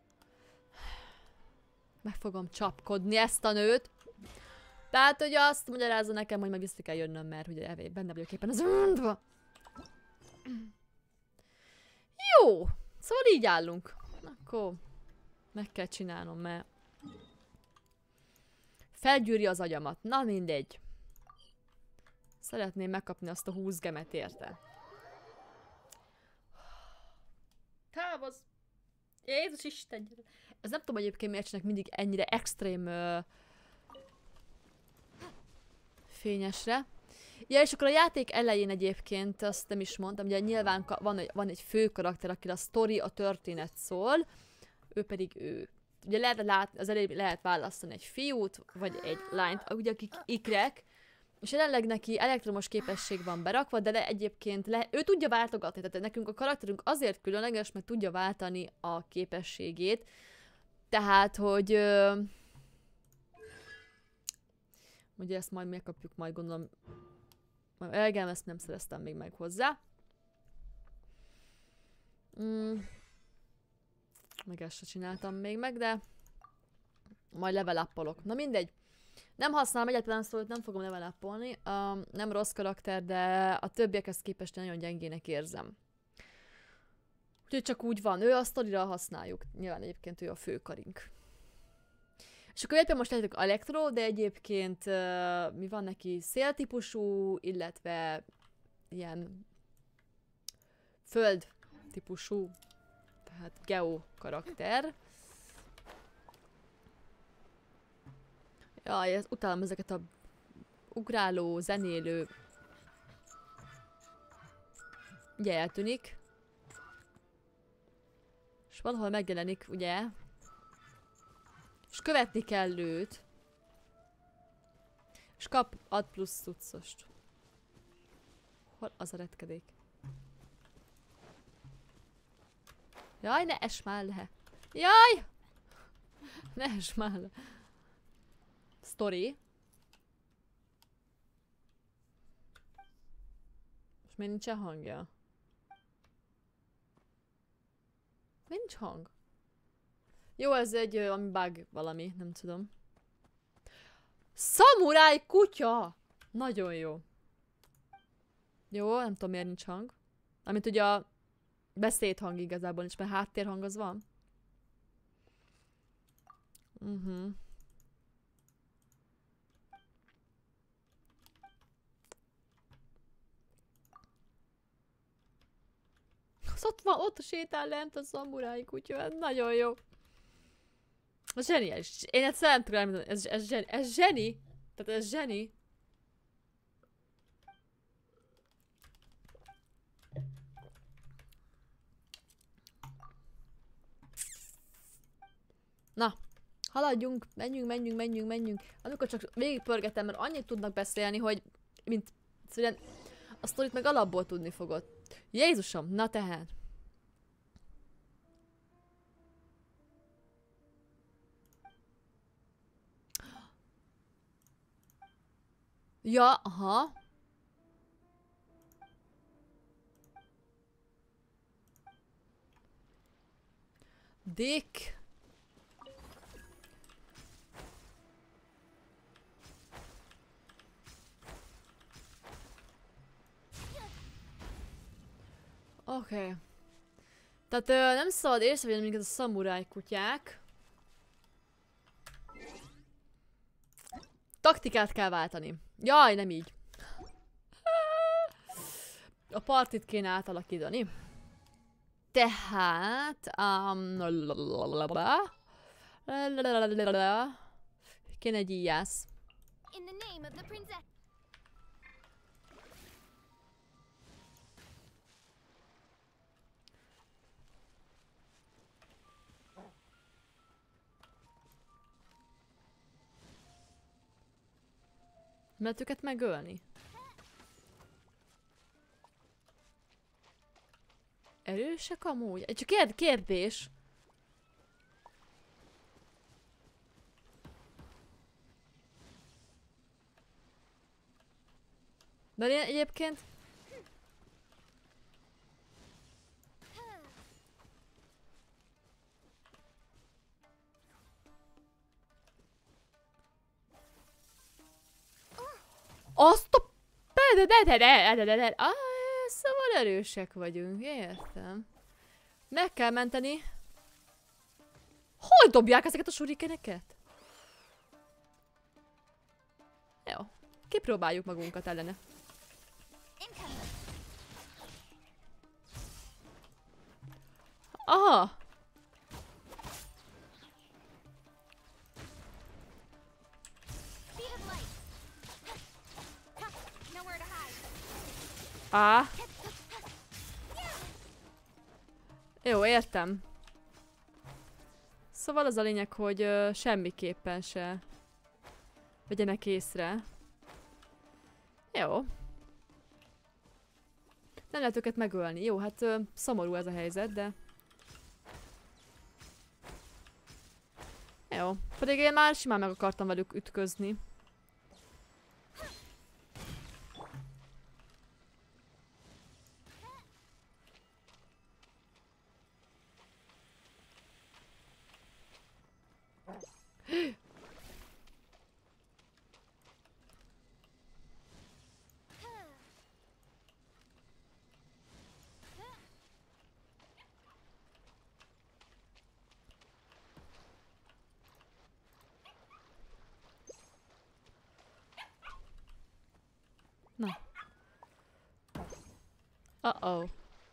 S1: Meg fogom csapkodni ezt a nőt. Tehát, hogy azt magyarázza nekem, hogy meg vissza kell jönnöm, mert ugye benne vagyok éppen az undva. Jó, szóval így állunk. Akkor meg kell csinálnom, mert felgyűri az agyamat. Na mindegy. Szeretném megkapni azt a 20 gemet érte. az... Jézus Isten! Ez nem tudom egyébként miért csinálnak mindig ennyire extrém fényesre. Ja, és akkor a játék elején egyébként, azt nem is mondtam, ugye nyilván van egy fő karakter, akire a sztori, a történet szól, ő pedig ő. Ugye az elején lehet választani egy fiút, vagy egy lányt, ugye akik ikrek, és jelenleg neki elektromos képesség van berakva, de egyébként ő tudja váltogatni, tehát nekünk a karakterünk azért különleges, mert tudja váltani a képességét, tehát, hogy ugye ezt majd megkapjuk, majd gondolom, elgem, ezt nem szereztem még meg hozzá. Meg ezt se csináltam még meg, de majd level up-olok. Na mindegy. Nem használom egyáltalán szót, nem fogom level up-olni. Nem rossz karakter, de a többiekhez képest nagyon gyengének érzem. Úgyhogy csak úgy van. Ő a sztorira használjuk. Nyilván egyébként ő a főkarink. És akkor éppen most lehetünk elektro, de egyébként mi van neki? Széltípusú, illetve ilyen föld típusú, tehát geo karakter. Jaj, utálom ezeket a ugráló, zenélő. Ugye eltűnik. És valahol megjelenik, ugye? És követni kell őt. És ad plusz cuccost. Hol az a retkedék? Jaj, ne es már le! Jaj! Ne es már le! Story. És miért nincsen hangja? Nincs hang. Jó, ez egy ami bug valami, nem tudom. Szamuráj kutya! Nagyon jó. Jó, nem tudom miért nincs hang. Amit ugye a beszédhang igazából nincs, mert háttérhang az van. Ott van, ott sétál lent a szamuráj kutya, ez nagyon jó. Ez zseniális. Én egyszerűen nem tudom elmondani, ez zseni. Tehát ez zseni. Na, haladjunk, menjünk. Amikor csak végigpörgetem, mert annyit tudnak beszélni, hogy mint szóval a sztorit meg alapból tudni fogod. Jézusom, na tehát. Ja, aha. Dick. Oké. Tehát nem szabad észrevenni minket a szamuráj kutyák. Taktikát kell váltani. Jaj, nem így. A partit kéne átalakítani. Tehát... kéne egy íjász. Mert őket megölni. Erősek amúgy? Csak kérdés. De én egyébként... Azt a... Szóval erősek vagyunk, értem. Meg kell menteni. Hol dobják ezeket a surikeneket? Jó. Kipróbáljuk magunkat ellene. Aha! Á. Jó, értem. Szóval az a lényeg, hogy semmiképpen se vegyenek észre. Jó. Nem lehet őket megölni. Jó, hát szomorú ez a helyzet, de... Jó. Pedig én már simán meg akartam velük ütközni. Na. Uh-oh.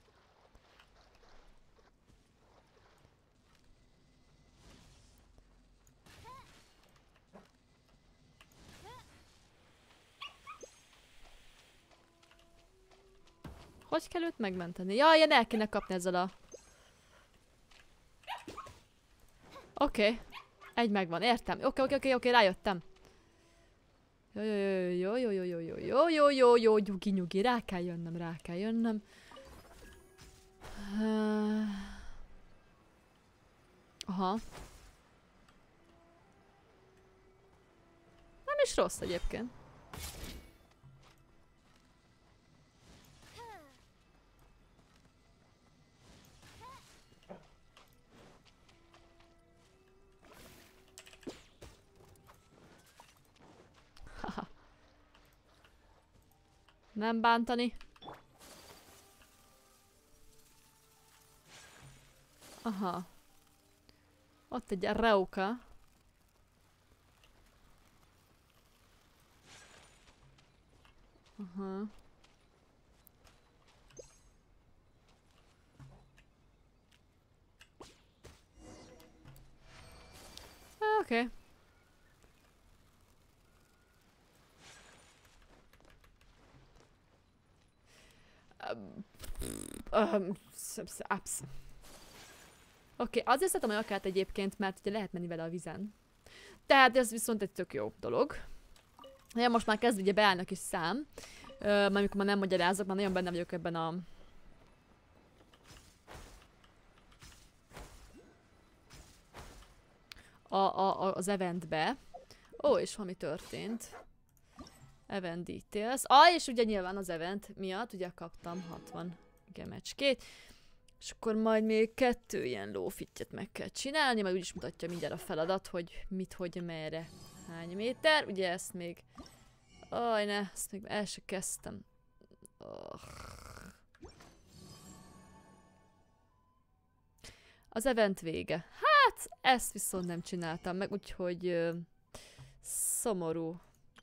S1: Hogy kell őt megmenteni? Jaj, ilyen el kéne kapni ezzel a... Oké. Egy megvan, értem. Oké, rájöttem. Jó, nyugi, rá kell jönnöm. Aha. Nem is rossz egyébként. Nem bántani. Aha. Ott egy Reuka. Aha. Oké. Oké, azért szeretem a jakát egyébként, mert ugye lehet menni vele a vizen. Tehát ez viszont egy tök jó dolog. Ja, most már kezd ugye beállni a kis szám. Már amikor már nem magyarázok, már nagyon benne vagyok ebben a... az eventbe. Ó, és valami történt. Event details. És ugye nyilván az event miatt ugye kaptam 60 gemecskét. És akkor majd még 2 ilyen lófittyet meg kell csinálni, majd úgyis mutatja mindjárt a feladat, hogy mit, hogy, merre, hány méter. Ugye ezt még... ezt még el se kezdtem. Az event vége. Hát, ezt viszont nem csináltam meg, úgyhogy... szomorú.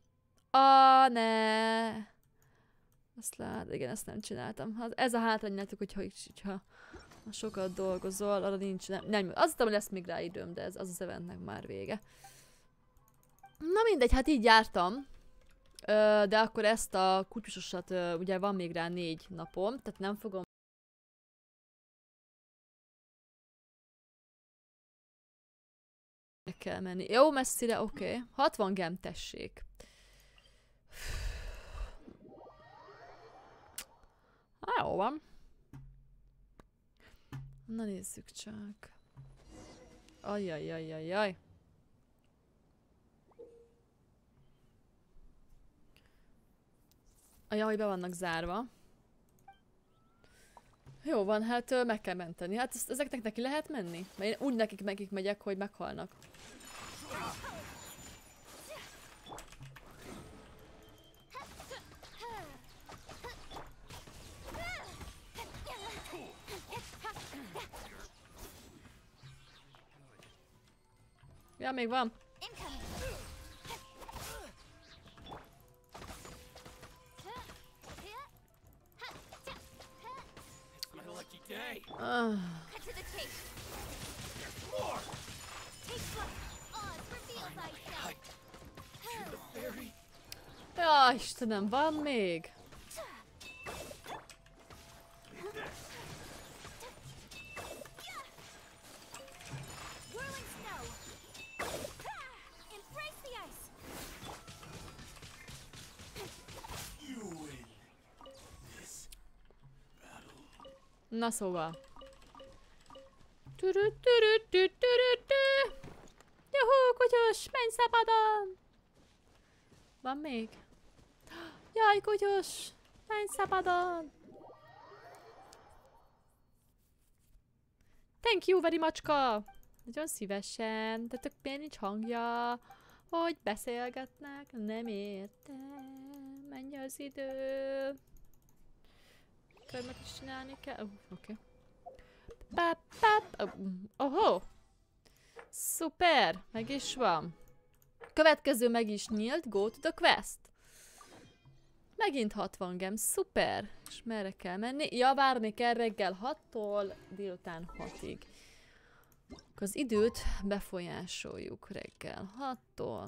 S1: Ne! Azt lát, igen, ezt nem csináltam. Ez a hátrányátok, hogyha sokat dolgozol, arra nincs, nem. Azt hittem, hogy lesz még rá időm, de az az eventnek már vége. Na mindegy, hát így jártam. De akkor ezt a kutyusosat, ugye van még rá 4 napom, tehát nem fogom kell menni. Jó messzire, oké. 60 gem, tessék. Jó van. Na nézzük csak. Ajjajjajjajjaj. A jaj, be vannak zárva. Jó van, hát meg kell menteni. Hát ezeknek neki lehet menni? Mert én úgy nekik megyek, hogy meghalnak. Ja, még van.
S3: Okay.
S2: Cut to the chase.
S3: More.
S2: Take flight. Oz, reveal thyself.
S3: To the fairy.
S1: Ja, Istenem, van még?
S2: Whirling snow. Embrace the ice.
S3: You win this battle.
S1: Na szóval. Juhú, kutyus, menj szabadon! Van még? Jaj, kutyus, menj szabadon! Thank you very much-ka! Nagyon szívesen, de tök miért nincs hangja, hogy beszélgetnek, nem értem, menj az idő. Körmet is csinálni kell? Oké. Ohó! Szuper! Meg is van. Következő meg is nyílt, go to the quest. Megint 60 gem, szuper! És merre kell menni? Ja, várni kell reggel 6-tól délután 6-ig. Az időt befolyásoljuk reggel 6-tól.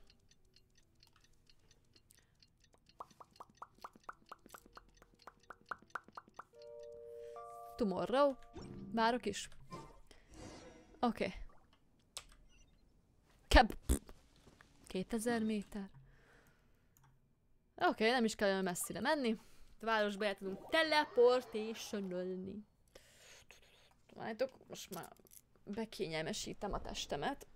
S1: Tomorrow. Várok is. Oké. Okay. 2000 méter. Oké, nem is kell olyan messzire menni. A városba el tudunk teleportationolni. Várjátok, most már bekényelmesítem a testemet.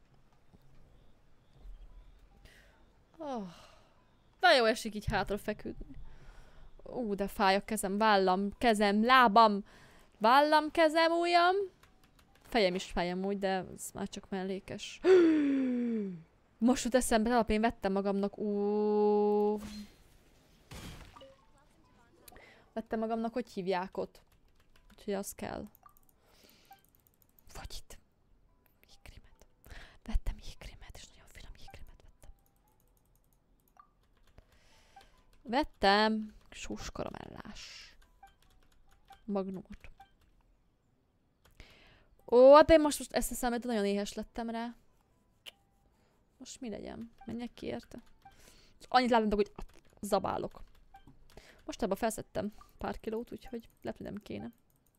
S1: Oh. De jó esik így hátra feküdni. De fáj a kezem, vállam, kezem, lábam. Vállam, kezem, ujjam. Fejem is fáj amúgy, de ez már csak mellékes. Most jut eszembe, alap én vettem magamnak. Vettem magamnak, hogy hívják ott. Úgyhogy az kell. Vagy itt. Jégkrémet. Vettem jégkrémet, és nagyon finom jégkrémet vettem. Vettem sós karamellás. Magnumot. De én most ezt teszem, mert nagyon éhes lettem rá. Most mi legyen? Menjek ki érte? És annyit látom, hogy zabálok. Most ebben felszedtem pár kilót, úgyhogy lehet, hogy nem kéne.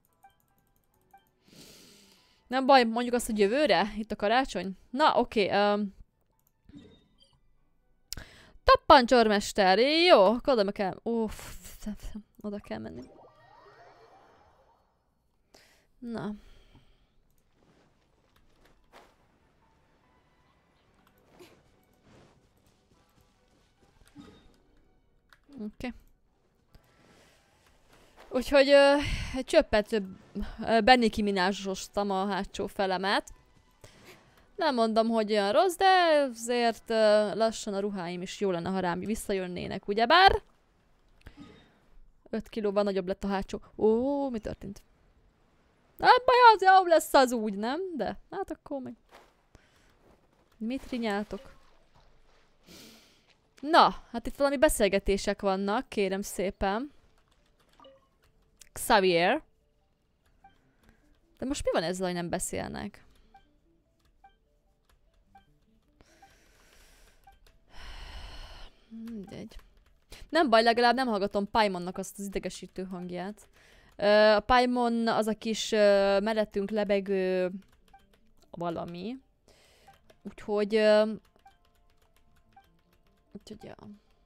S1: Nem baj, mondjuk azt, hogy jövőre? Itt a karácsony? Na, oké. Tappancsormester, jó, akkor oda kell... oda kell menni. Na. Oké. Úgyhogy egy csöppet Nicki Minázsostam a hátsó felemet. Nem mondom, hogy olyan rossz, de azért lassan a ruháim is jó lenne, ha rám visszajönnének, ugyebár? 5 kilóval nagyobb lett a hátsó. Mi történt? Nem baj, az jó lesz az úgy, nem? De, hát akkor meg... Mit rinyáltok? Na, hát itt valami beszélgetések vannak, kérem szépen. Xavier. De most mi van ezzel, hogy nem beszélnek? Mindegy. Nem baj, legalább nem hallgatom Paimonnak azt az idegesítő hangját. A Paimon az a kis mellettünk lebegő valami. Úgyhogy... Úgyhogy, ja.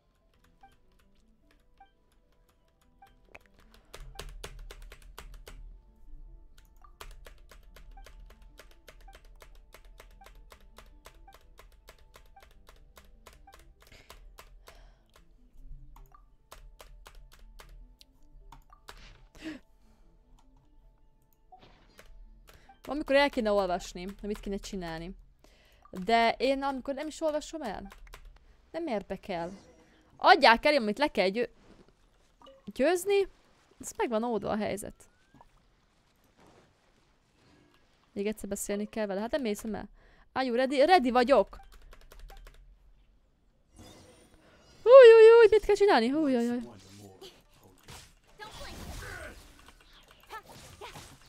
S1: Amikor el kéne olvasni, mit kéne csinálni. De én amikor nem is olvasom el, nem érdekel. Adják el, amit le kell győzni, ez meg van oldva a helyzet. Még egyszer beszélni kell vele, hát nem észem el. Are you ready? Ready vagyok! Új, mit kell csinálni?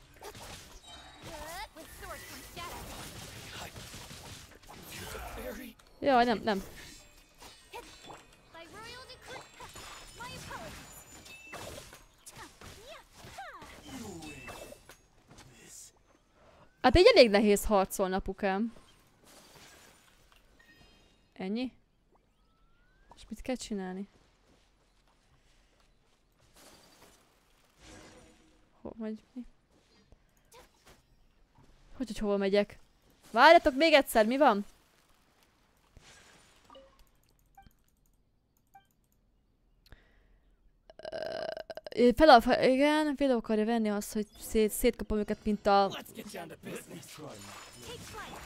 S1: Jaj, nem.
S2: By royal decree. My apologies.
S3: You win. This
S1: Hát így elég nehéz harcolni, apukám. Ennyi? És mit kell csinálni? Vagy mi? Hogy hova megyek? Várjatok még egyszer, mi van? Igen, fel akarja venni azt, hogy szétkapom őket, mint a...
S3: let's get down to business. Try not
S2: Take flight.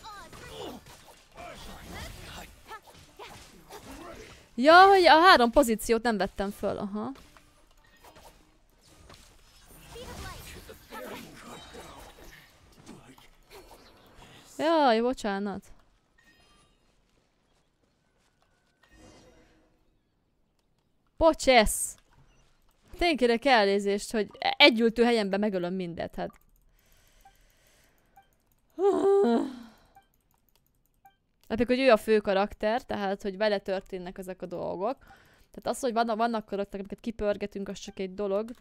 S1: Ja, hogy a 3 pozíciót nem vettem föl, aha.
S2: Speed of light.
S1: Jaj, bocsánat. Bocsesz! Tényleg kérek elnézést, hogy együltő helyemben megölöm mindet, hát. Hát hogy ő a fő karakter, tehát hogy vele történnek ezek a dolgok. Tehát az, hogy vannak karakterek, amiket kipörgetünk, az csak egy dolog.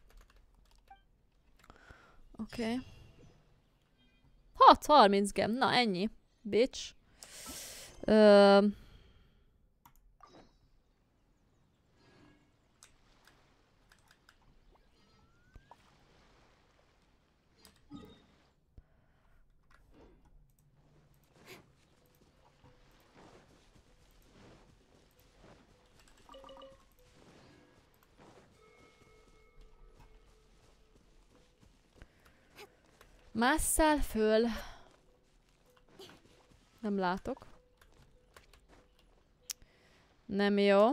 S1: Oké. 30 gem, na ennyi. Bitch. Másszál föl. Nem látok. Nem jó.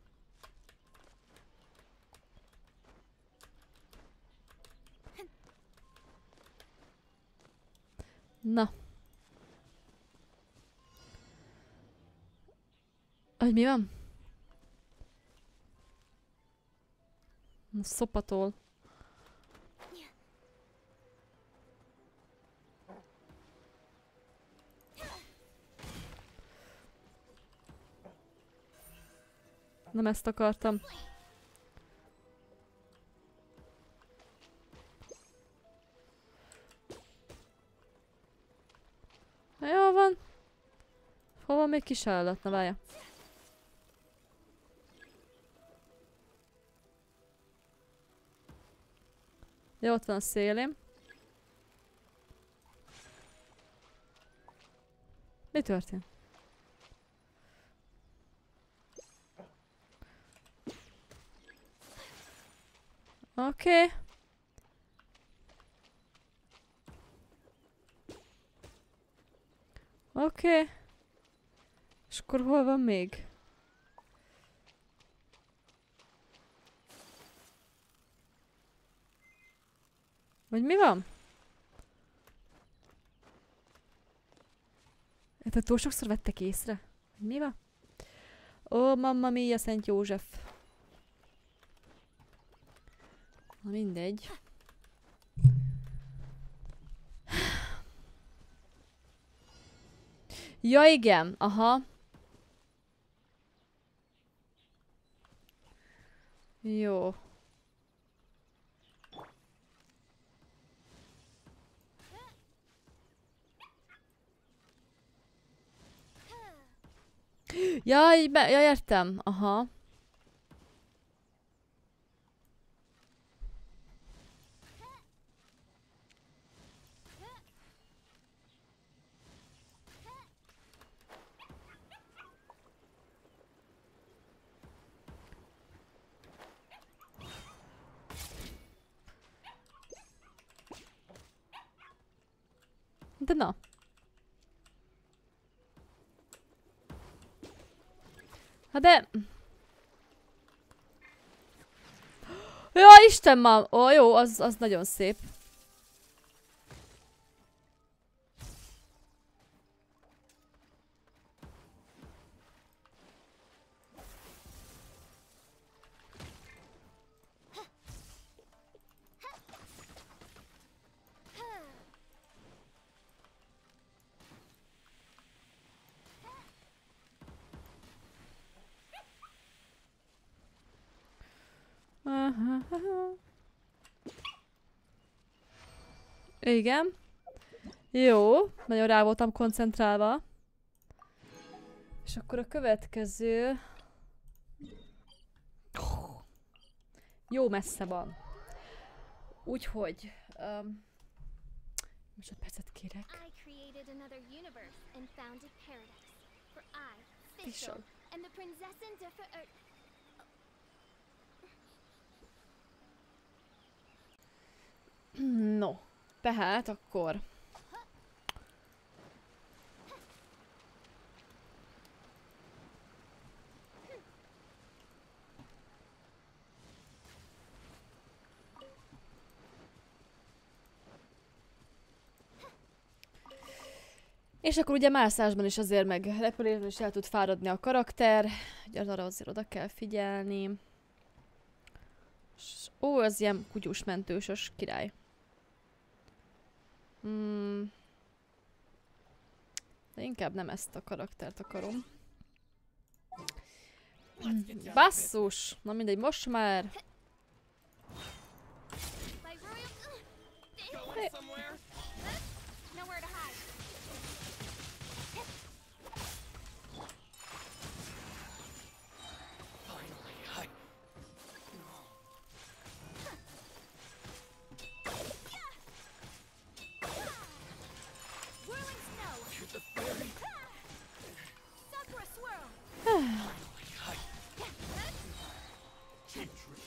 S1: Na. Hogy mi van? Szopatol. Nem ezt akartam. Jó van. Hol van még kis állat? Na várja. Jó, ott van a szélén. Mi történt? Oké. Oké. És akkor hol van még? Vagy mi van? Tehát túl sokszor vettek észre? Mi van? Ó, mamma mia, Szent József. Na mindegy. Ja igen, aha. Jó. Ja, ja, értem. Aha. De na. Hát de... Ja, Isten már! Ó, jó, az nagyon szép. Igen. Jó, nagyon rá voltam koncentrálva. És akkor a következő... Jó messze van. Úgyhogy... Másodpercet kérek.
S4: I created another universe and founded paradise. For I,
S1: Fischl,
S4: Fischl, and the Prinzessin
S1: No, tehát akkor... És akkor ugye mászásban is azért, meg repülésben is el tud fáradni a karakter. Ugye arra azért oda kell figyelni. Ó, az ilyen kutyus mentősös király. De inkább nem ezt a karaktert akarom. Basszus! Na mindegy, most már.
S4: by royal.
S3: Going somewhere?
S4: Nowhere to hide.
S3: Finally,
S4: Whirling snow.
S3: You're the fairy.
S4: Sakura swirl.
S3: Cheap trick.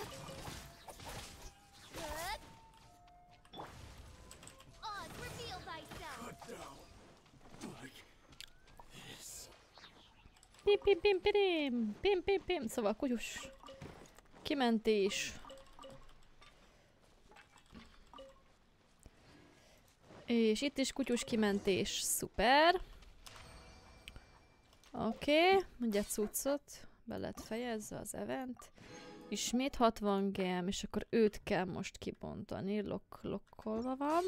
S4: Oz, reveal thyself.
S3: Cut down. Like this.
S1: Pim, pim, pim, pirim. Pim, pim, pim. Szóval kutyus. Kimentés. És itt is kutyus kimentés. Szuper. Oké. Ugye cuccot. Be lett fejezve az event. Ismét 60 gem, és akkor őt kell most kibontani. Lokkolva van.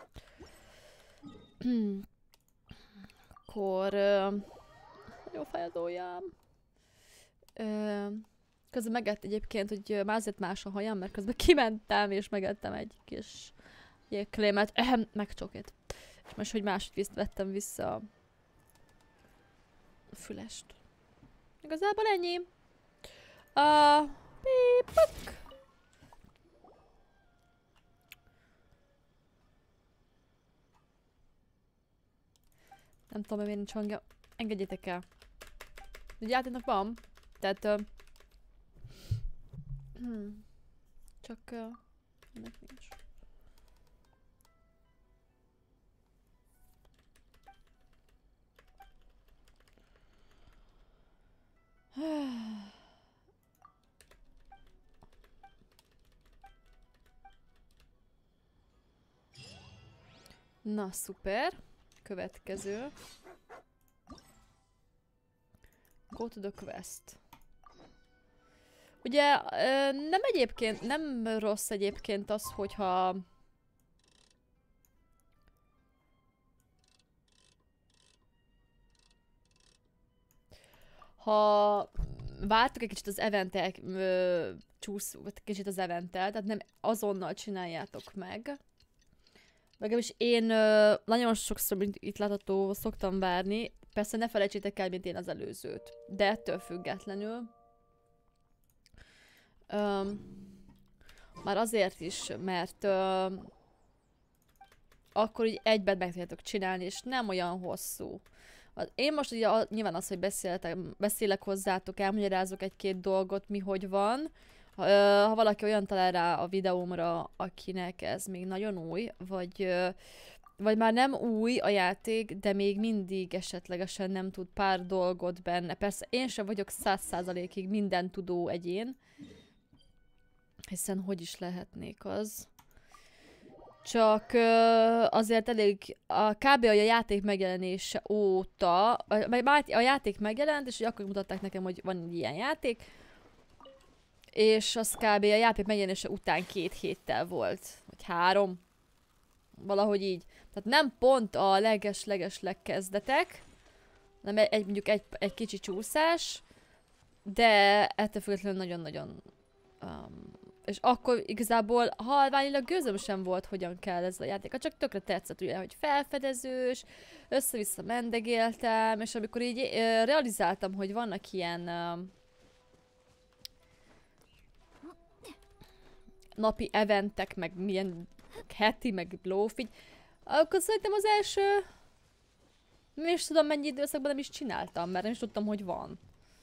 S1: Akkor... Jó fáj az ujjam. Közben megett egyébként, hogy már azért más a hajam, mert közben kimentem, és megettem egy kis jégkrémet, meg csokét. És most, hogy másodvízt vettem vissza a fülest. Igazából ennyi. Pípok. Nem tudom, miért nincs hangja. Engedjétek el. Ugye játéknak van, tehát... csak... ennek nincs. Na, szuper. Következő. Go to the quest. Ugye nem egyébként, nem rossz egyébként az, hogyha váltok egy kicsit az eventek, kicsit az eventtel, tehát nem azonnal csináljátok meg. Legalábbis én nagyon sokszor, mint itt látható, szoktam várni. Persze ne felejtsétek el, mint én az előzőt. De ettől függetlenül. Már azért is, mert akkor így egyben meg tudjátok csinálni, és nem olyan hosszú. Én most ugye nyilván az, hogy beszélek hozzátok, elmagyarázok egy-két dolgot, mi hogy van. Ha valaki olyan talál rá a videómra, akinek ez még nagyon új, vagy már nem új a játék, de még mindig esetlegesen nem tud pár dolgot benne. Persze én sem vagyok 100%-ig minden tudó egyén, hiszen hogy is lehetnék az. Csak azért elég, kb. A játék megjelenése óta, a játék megjelent, és akkor mutatták nekem, hogy van egy ilyen játék, és az kb. A játék megjelenése után 2 héttel volt, vagy 3, valahogy így. Tehát nem pont a leges legkezdetek, nem mondjuk egy kicsi csúszás, de ettől függetlenül nagyon-nagyon És akkor igazából halványilag gőzöm sem volt, hogyan kell ez a játék. Csak tökre tetszett, ugye, hogy felfedezős, össze-vissza mendegéltem, és amikor így realizáltam, hogy vannak ilyen napi eventek, meg milyen heti, meg lófigy, akkor szerintem az első, nem is tudom mennyi időszakban nem is csináltam, mert nem is tudtam, hogy van.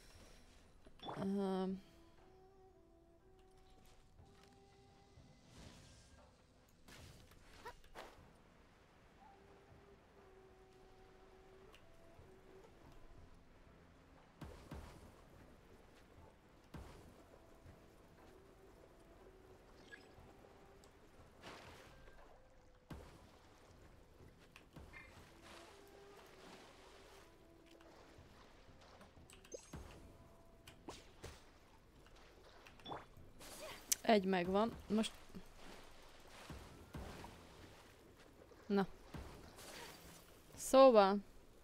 S1: Egy megvan. Most... Na. Szóval...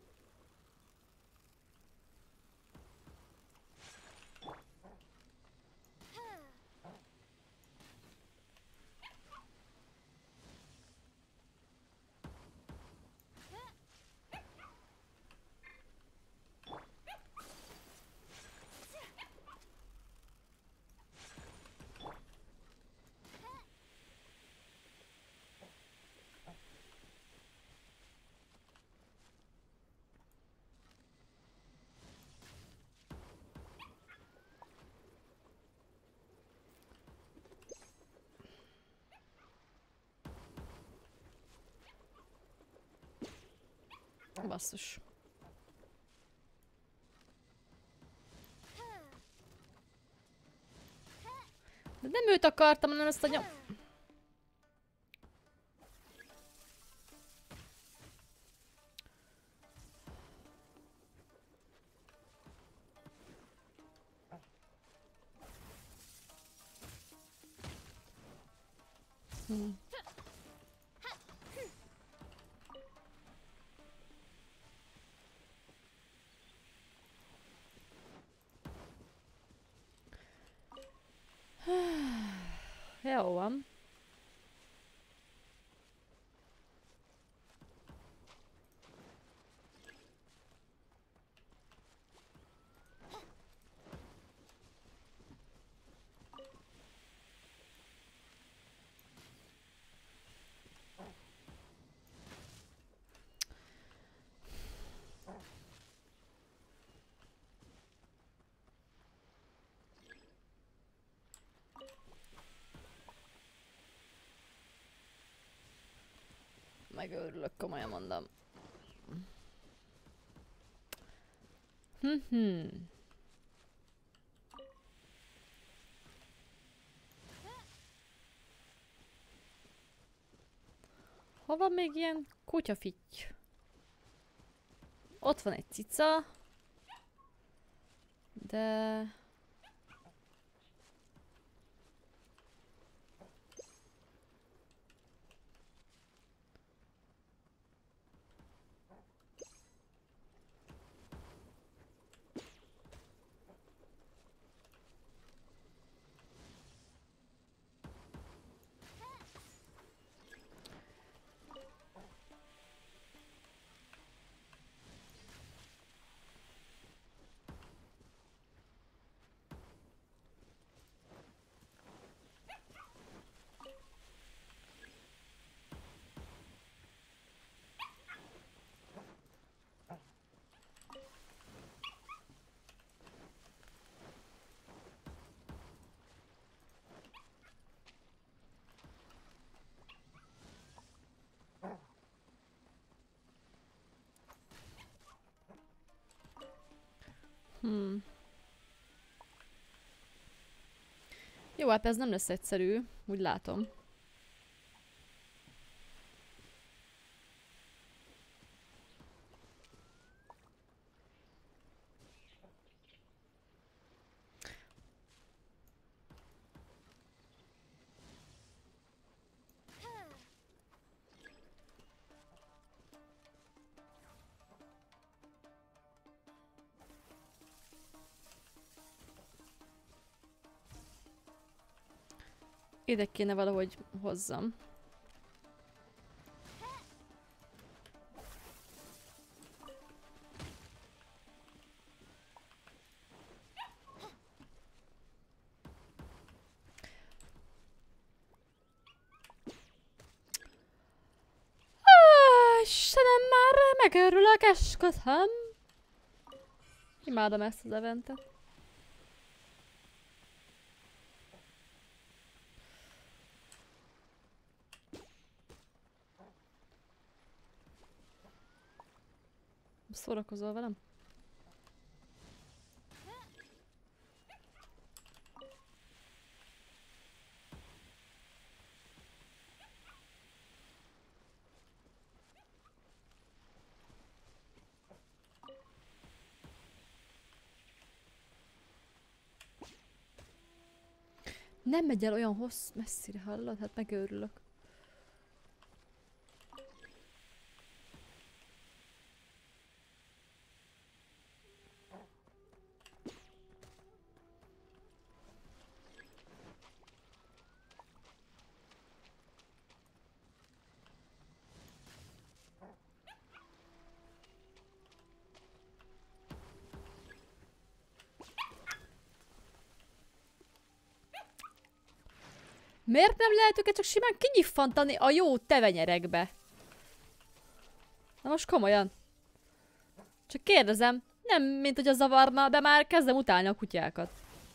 S1: Basszus. De nem őt akartam, hanem ezt a nyom... Jó van. Megőrülök, komolyan mondom. Hova még ilyen kutyafitty? Ott van egy cica. De... Jó, hát ez nem lesz egyszerű, úgy látom. Ide kéne valahogy hozzam. Istenem, már megőrülök, esküszöm. Imádom ezt az eventet. Szórakozol velem? Nem megy el olyan messzire, hallod? Hát megőrülök. Miért nem lehet őket csak simán kinyiffantani a jó tevenyerekbe? Na most komolyan. Csak kérdezem, nem mint hogy a zavarna, de már kezdem utálni a kutyákat.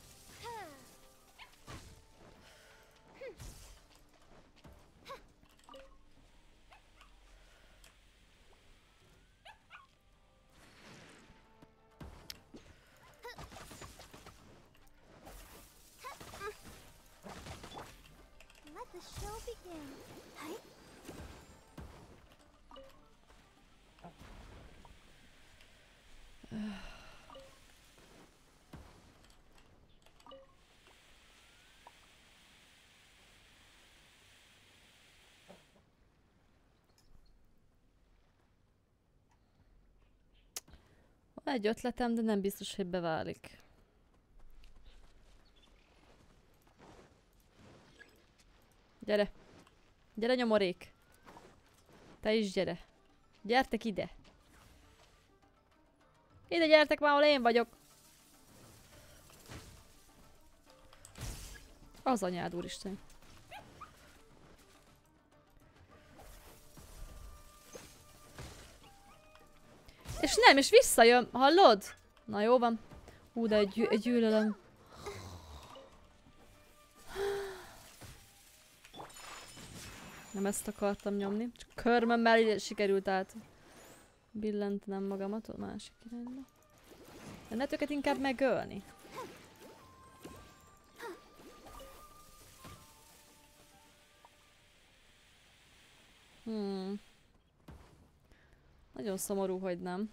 S4: Let the show begin.
S1: Van egy ötletem, de nem biztos, hogy beválik. Gyere! Gyere, nyomorék! Te is gyere! Gyertek ide! Ide gyertek már, ahol én vagyok! Az anyád, úristen! És nem, és visszajön, hallod? Na jó van. Hú, de egy gyűlölöm. Nem ezt akartam nyomni. Csak körmömmel ide sikerült át billentenem magamat a másik irányba. De lehet őket inkább megölni. Nagyon szomorú, hogy nem.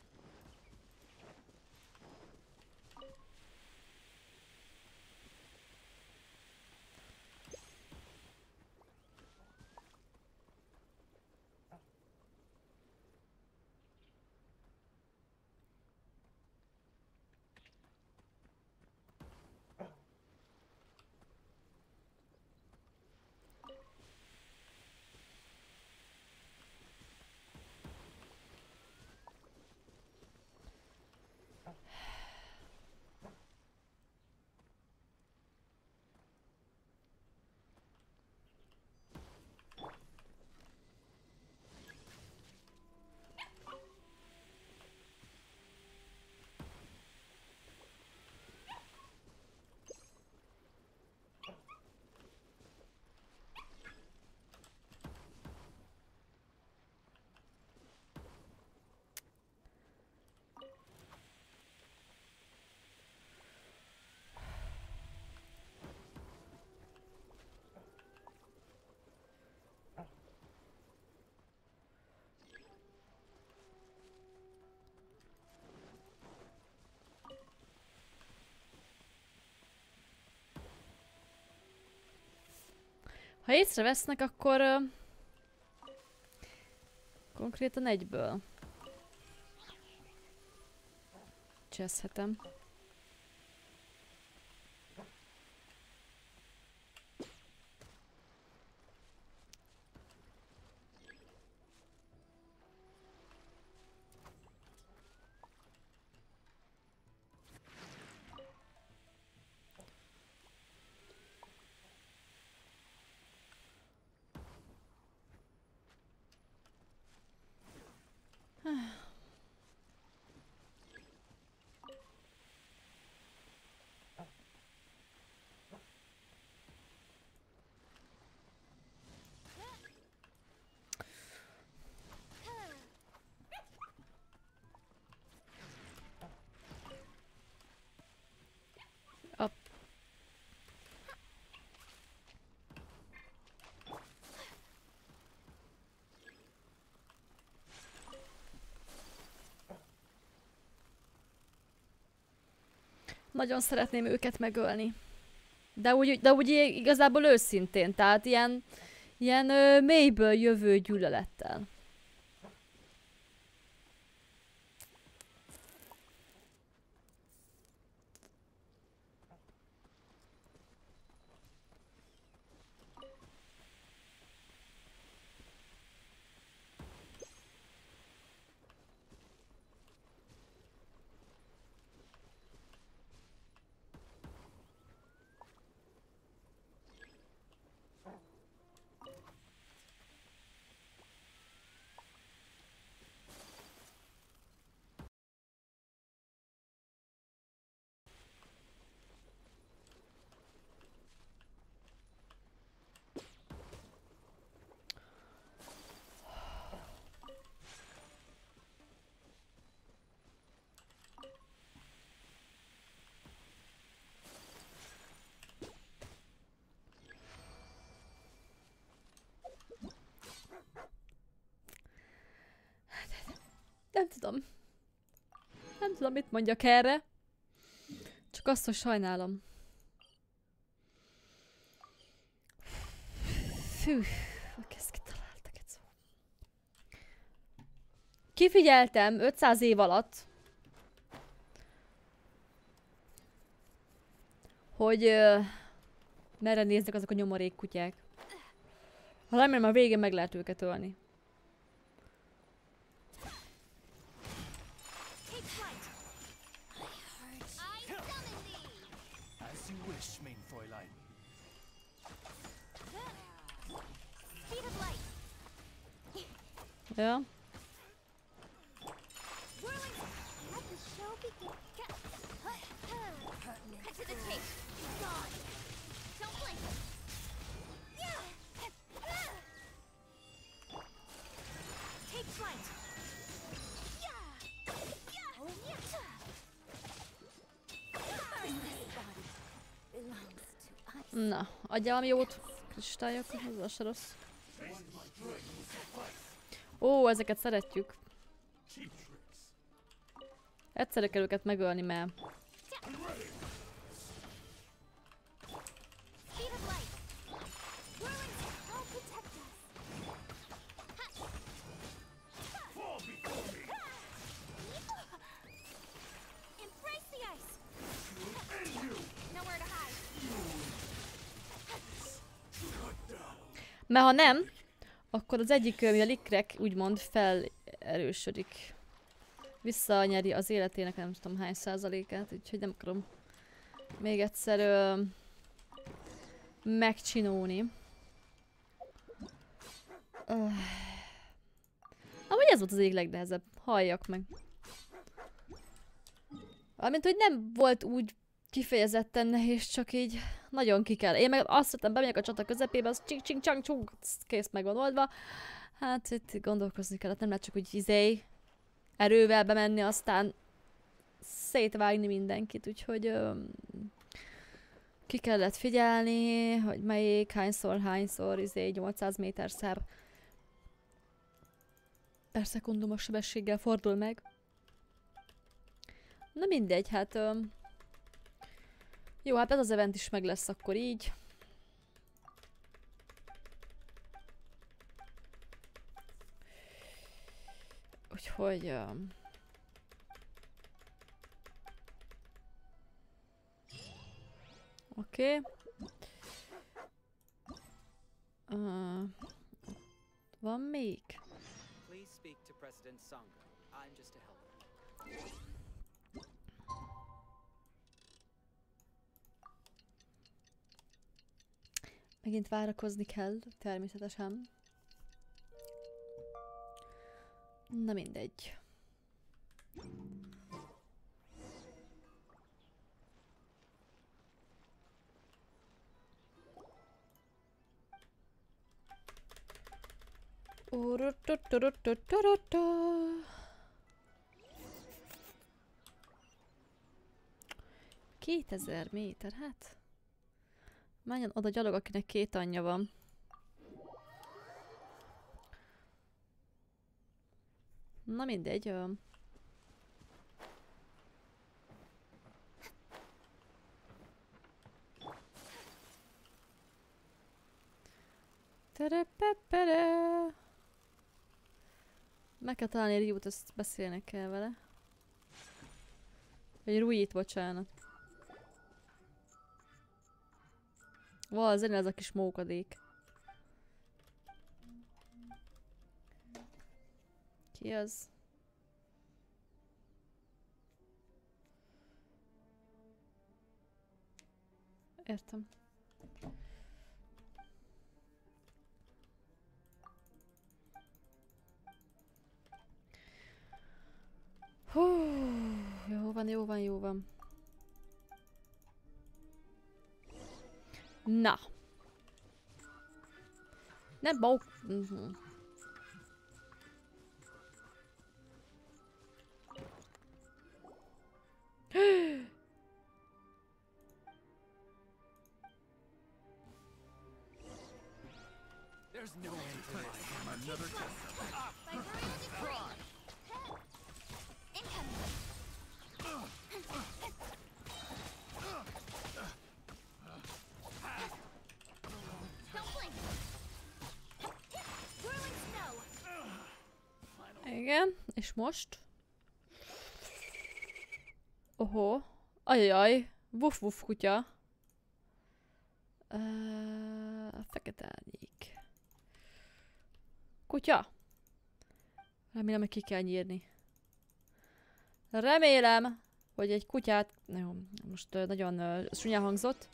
S1: Ha észrevesznek, akkor konkrétan egyből cseszhetem. Nagyon szeretném őket megölni. De úgy igazából őszintén, tehát ilyen mélyből jövő gyűlölettel. Nem tudom. Nem tudom, mit mondjak erre. Csak azt, hogy sajnálom. Fű, ezt kitaláltak egy szó. Kifigyeltem 500 év alatt, hogy merre néznek azok a nyomorék kutyák. Ha remélem, a végén meg lehet őket ölni.
S3: As you wish, main Fräulein.
S4: Speed of light.
S1: Ja.
S4: Whirling. Let the show begin. Cut to the chase. Gone. Don't blink.
S2: Take flight.
S1: Na, adjál valami jót. Kristályok, az se rossz. Ó, ezeket szeretjük. Egyszerre kell őket megölni, mert...
S4: Speed of light. Whirling. I'll protect us.
S2: Embrace the ice.
S4: Nowhere to hide.
S1: Mert ha nem, akkor az egyik, a likrek úgymond felerősödik. Visszanyeri az életének nem tudom hány százalékát, úgyhogy nem akarom még egyszer megcsinálni. Amúgy ez volt az egyik legnehezebb. Halljak meg. Amint, hogy nem volt úgy kifejezetten nehéz, csak így nagyon ki kell. Én meg azt hittem, bemegyek a csata közepébe, az csing csing csang csung, kész, meg van oldva. Hát itt gondolkozni kellett, nem lehet csak úgy erővel bemenni, aztán szétvágni mindenkit, úgyhogy ki kellett figyelni, hogy melyik, hányszor 800 méterszer per szekundumos sebességgel fordul meg. Na mindegy, hát jó, hát ez az event is meg lesz akkor így. Úgyhogy... Oké. Van még?
S5: Please speak to President Sangha. I'm just a helper.
S1: Megint várakozni kell, természetesen. Na mindegy. Kétezer méter, hát. Menjen oda gyalog, akinek 2 anyja van. Na mindegy. Terepepere. Meg kell találni Ryút, ezt beszélnek kell vele. Vagy Ruit, bocsánat. Val, zene ez a kis mókadék. Ki az? Értem. Hú, jó van, jó van, jó van. Na. Nem bau...
S3: There's no end to life. Another test.
S1: Igen, és most? Ohó. Ajajaj. Wuf wuf kutya. Fekete árnyék. Kutya. Remélem, hogy ki kell nyírni. Remélem, hogy egy kutyát... Na jó, most nagyon csúnyán hangzott.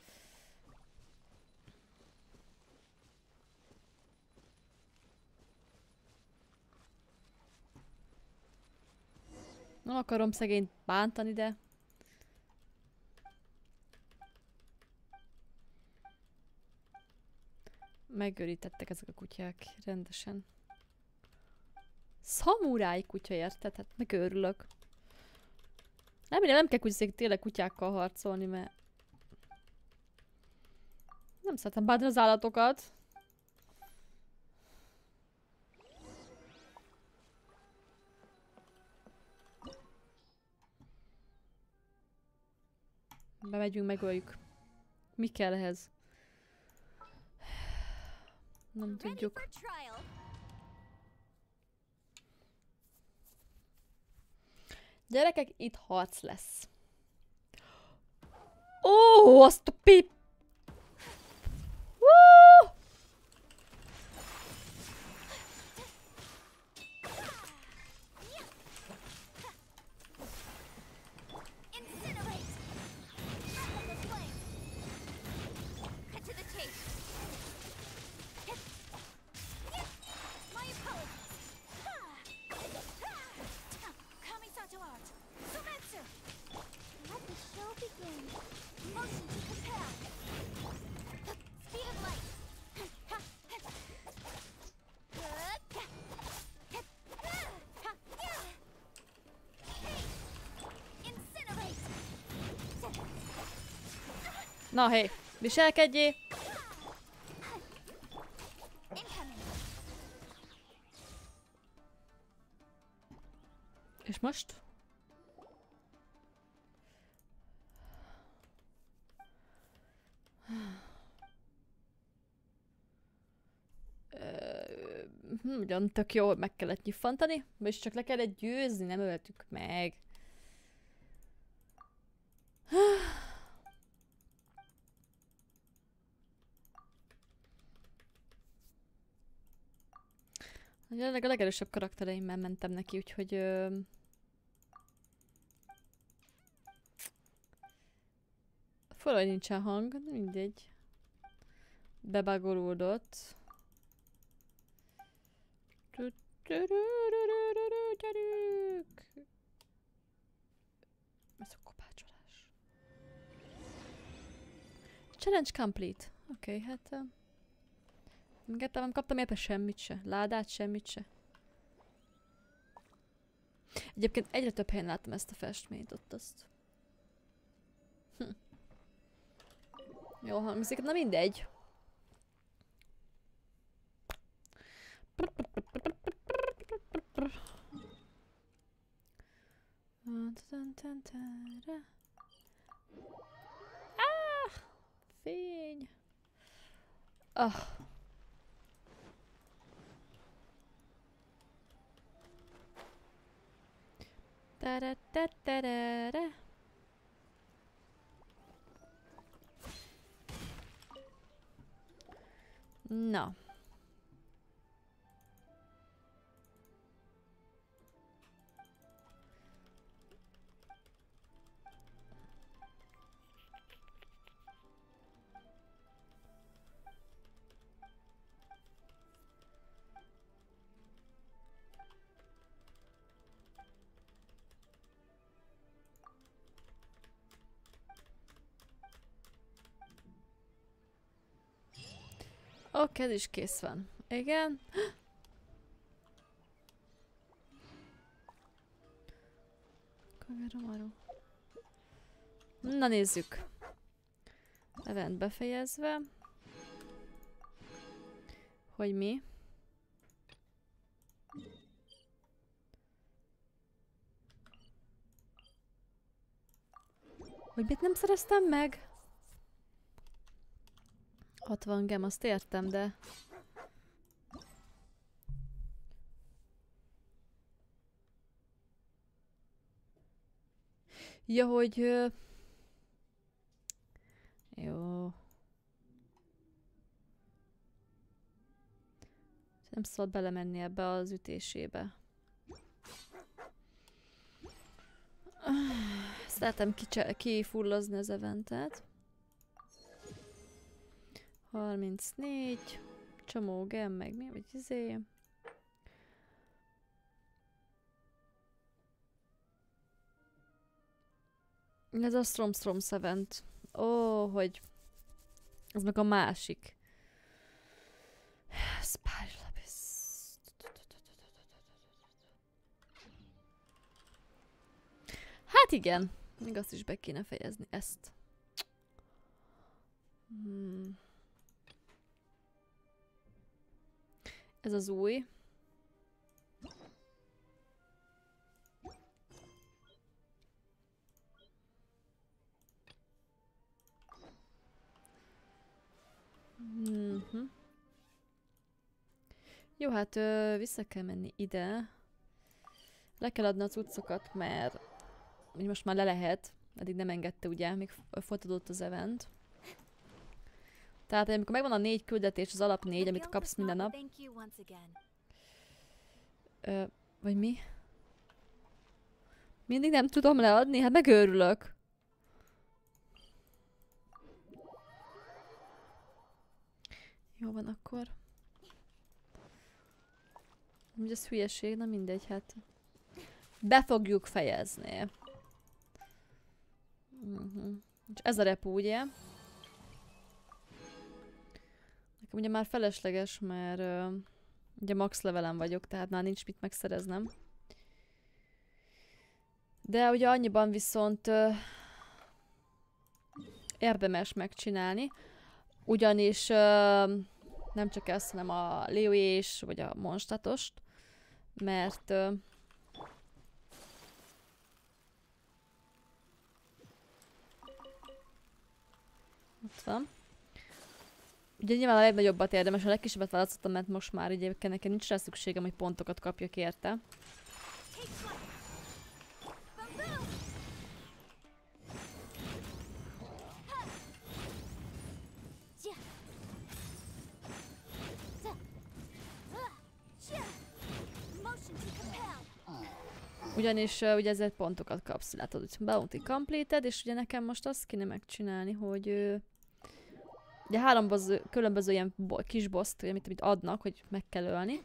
S1: Nem akarom szegényt bántani, de... Megörítettek ezek a kutyák rendesen. Szamuráj kutya, érted? Hát megőrülök. Remélem nem kell tényleg kutyákkal harcolni, mert... Nem szeretem bántani az állatokat. Bemegyünk, megöljük. Mi kell ehhez? Nem tudjuk. Gyerekek, itt harc lesz. Ó, azt a pip! Na hé, viselkedjé! És most? Ugyan tök jó, meg kellett nyiffantani, és csak le kellett győzni, nem öltük meg. A legerősebb karaktereimmel mentem neki, úgyhogy... Valahogy nincsen hang, mindegy. Bebagolódott. Gyerünk! Ez a kopácsolás. Challenge complete. Oké, hát... nem kaptam érte semmit se. Ládát, semmit se. Egyébként egyre több helyen láttam ezt a festményt, ott azt. Jól hangzik, na mindegy. Fény. Tara-ta-tara-ra. Na. Oké, ez is kész van. Igen. Na nézzük. Event befejezve. Hogy mi? Hogy mit nem szereztem meg? 60 gem, azt értem, de... Ja, hogy... Jó. Nem szabad belemenni ebbe az ütésébe. Szeretem kifullozni az eventet. 34. Csomó gem, meg mi? Vagy izé. Ez a Storms event. Ó, hogy... Ez meg a másik. Spiral Abyss. Hát igen. Még azt is be kéne fejezni, ezt. Ez az új. Jó, hát vissza kell menni ide. Le kell adni a cuccokat, mert most már le lehet. Eddig nem engedte, ugye, még folytatódott az event. Tehát amikor megvan a 4 küldetés, az alap 4, amit kapsz minden nap. Vagy mi? Mindig nem tudom leadni? Hát megőrülök. Jó van akkor. Ugye ez hülyeség, na mindegy, hát. Be fogjuk fejezni. És ez a repu, ugye? Nekem ugye már felesleges, mert ugye max levelem vagyok, tehát már nincs mit megszereznem. De ugye annyiban viszont érdemes megcsinálni. Ugyanis nem csak ezt, hanem a Leo-és, vagy a Mondstatost, mert ott van. Ugye nyilván a legnagyobbat érdemes, a legkisebbet választottam, mert most már ugye nekem nincs rá szükségem, hogy pontokat kapjak érte. Ugyanis ugye ezért pontokat kapsz, látod, hogy bounty completed, és ugye nekem most azt kéne megcsinálni, hogy ugye 3 különböző ilyen kis boszt, amit adnak, hogy meg kell ölni.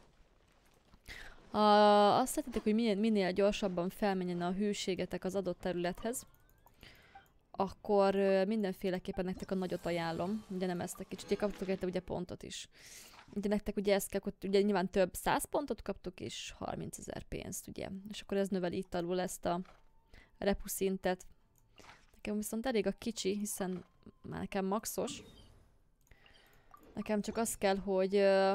S1: Azt szeretnétek, hogy minél gyorsabban felmenjen a hűségetek az adott területhez, akkor mindenféleképpen nektek a nagyot ajánlom. Ugye nem ezt a kicsit, ugye kaptok érte ugye pontot is. Ugye nektek ugye ezt kell, ugye nyilván több 100 pontot kaptok, és 30 000 pénzt, ugye. És akkor ez növeli itt alul ezt a repu szintet. Nekem viszont elég a kicsi, hiszen már nekem maxos. Nekem csak az kell, hogy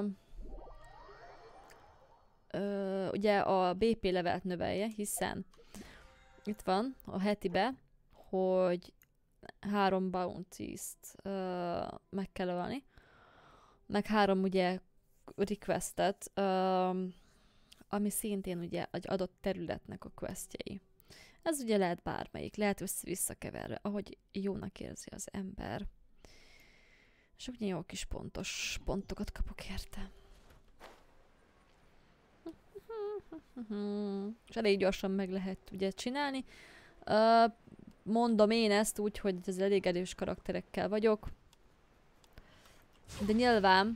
S1: ugye a BP levelt növelje, hiszen itt van a hetibe, hogy 3 bounties-t meg kell ölni. Meg 3 ugye requestet, ami szintén ugye egy adott területnek a questjei. Ez ugye lehet bármelyik, lehet össze-visszakeverve, ahogy jónak érzi az ember. És ugye jó kis pontos pontokat kapok érte. És elég gyorsan meg lehet ugye csinálni. Mondom én ezt úgy, hogy ez elég erős karakterekkel vagyok. De nyilván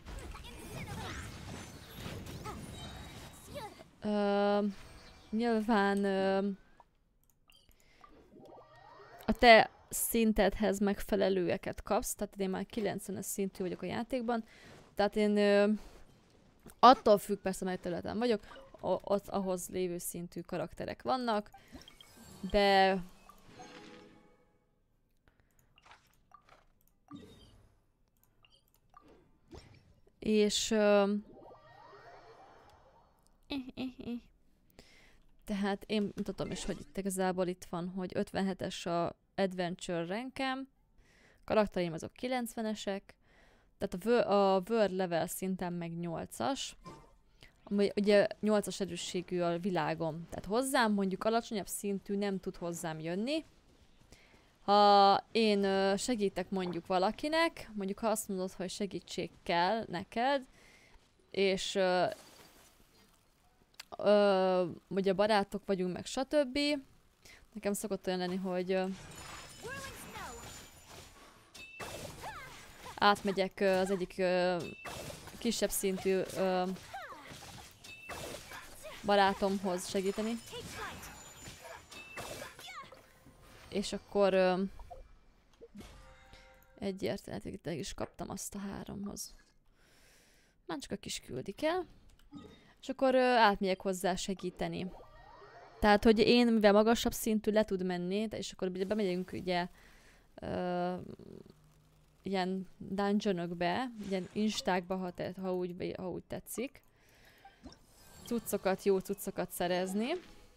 S1: a te szintedhez megfelelőeket kapsz, tehát én már 90-es szintű vagyok a játékban, tehát én attól függ persze, mely területen vagyok, az ahhoz lévő szintű karakterek vannak, de és tehát én mutatom is, hogy itt igazából itt van, hogy 57-es a Adventure rankem, karaktereim azok 90-esek, tehát a World level szinten meg 8-as, ami ugye 8-as erősségű a világom, tehát hozzám mondjuk alacsonyabb szintű nem tud hozzám jönni. Ha én segítek mondjuk valakinek, mondjuk ha azt mondod, hogy segítség kell neked, és ugye barátok vagyunk, meg stb. Nekem szokott olyan lenni, hogy átmegyek az egyik kisebb szintű barátomhoz segíteni. És akkor egyértelműen is kaptam azt a 3-hoz. Már csak a kis küldik el. És akkor átmegyek hozzá segíteni. Tehát, hogy én, mivel magasabb szintű le tud menni, és akkor ugye bemegyünk ugye ilyen dungeonokbe, ilyen instákba, ha úgy tetszik. Jó cuccokat szerezni.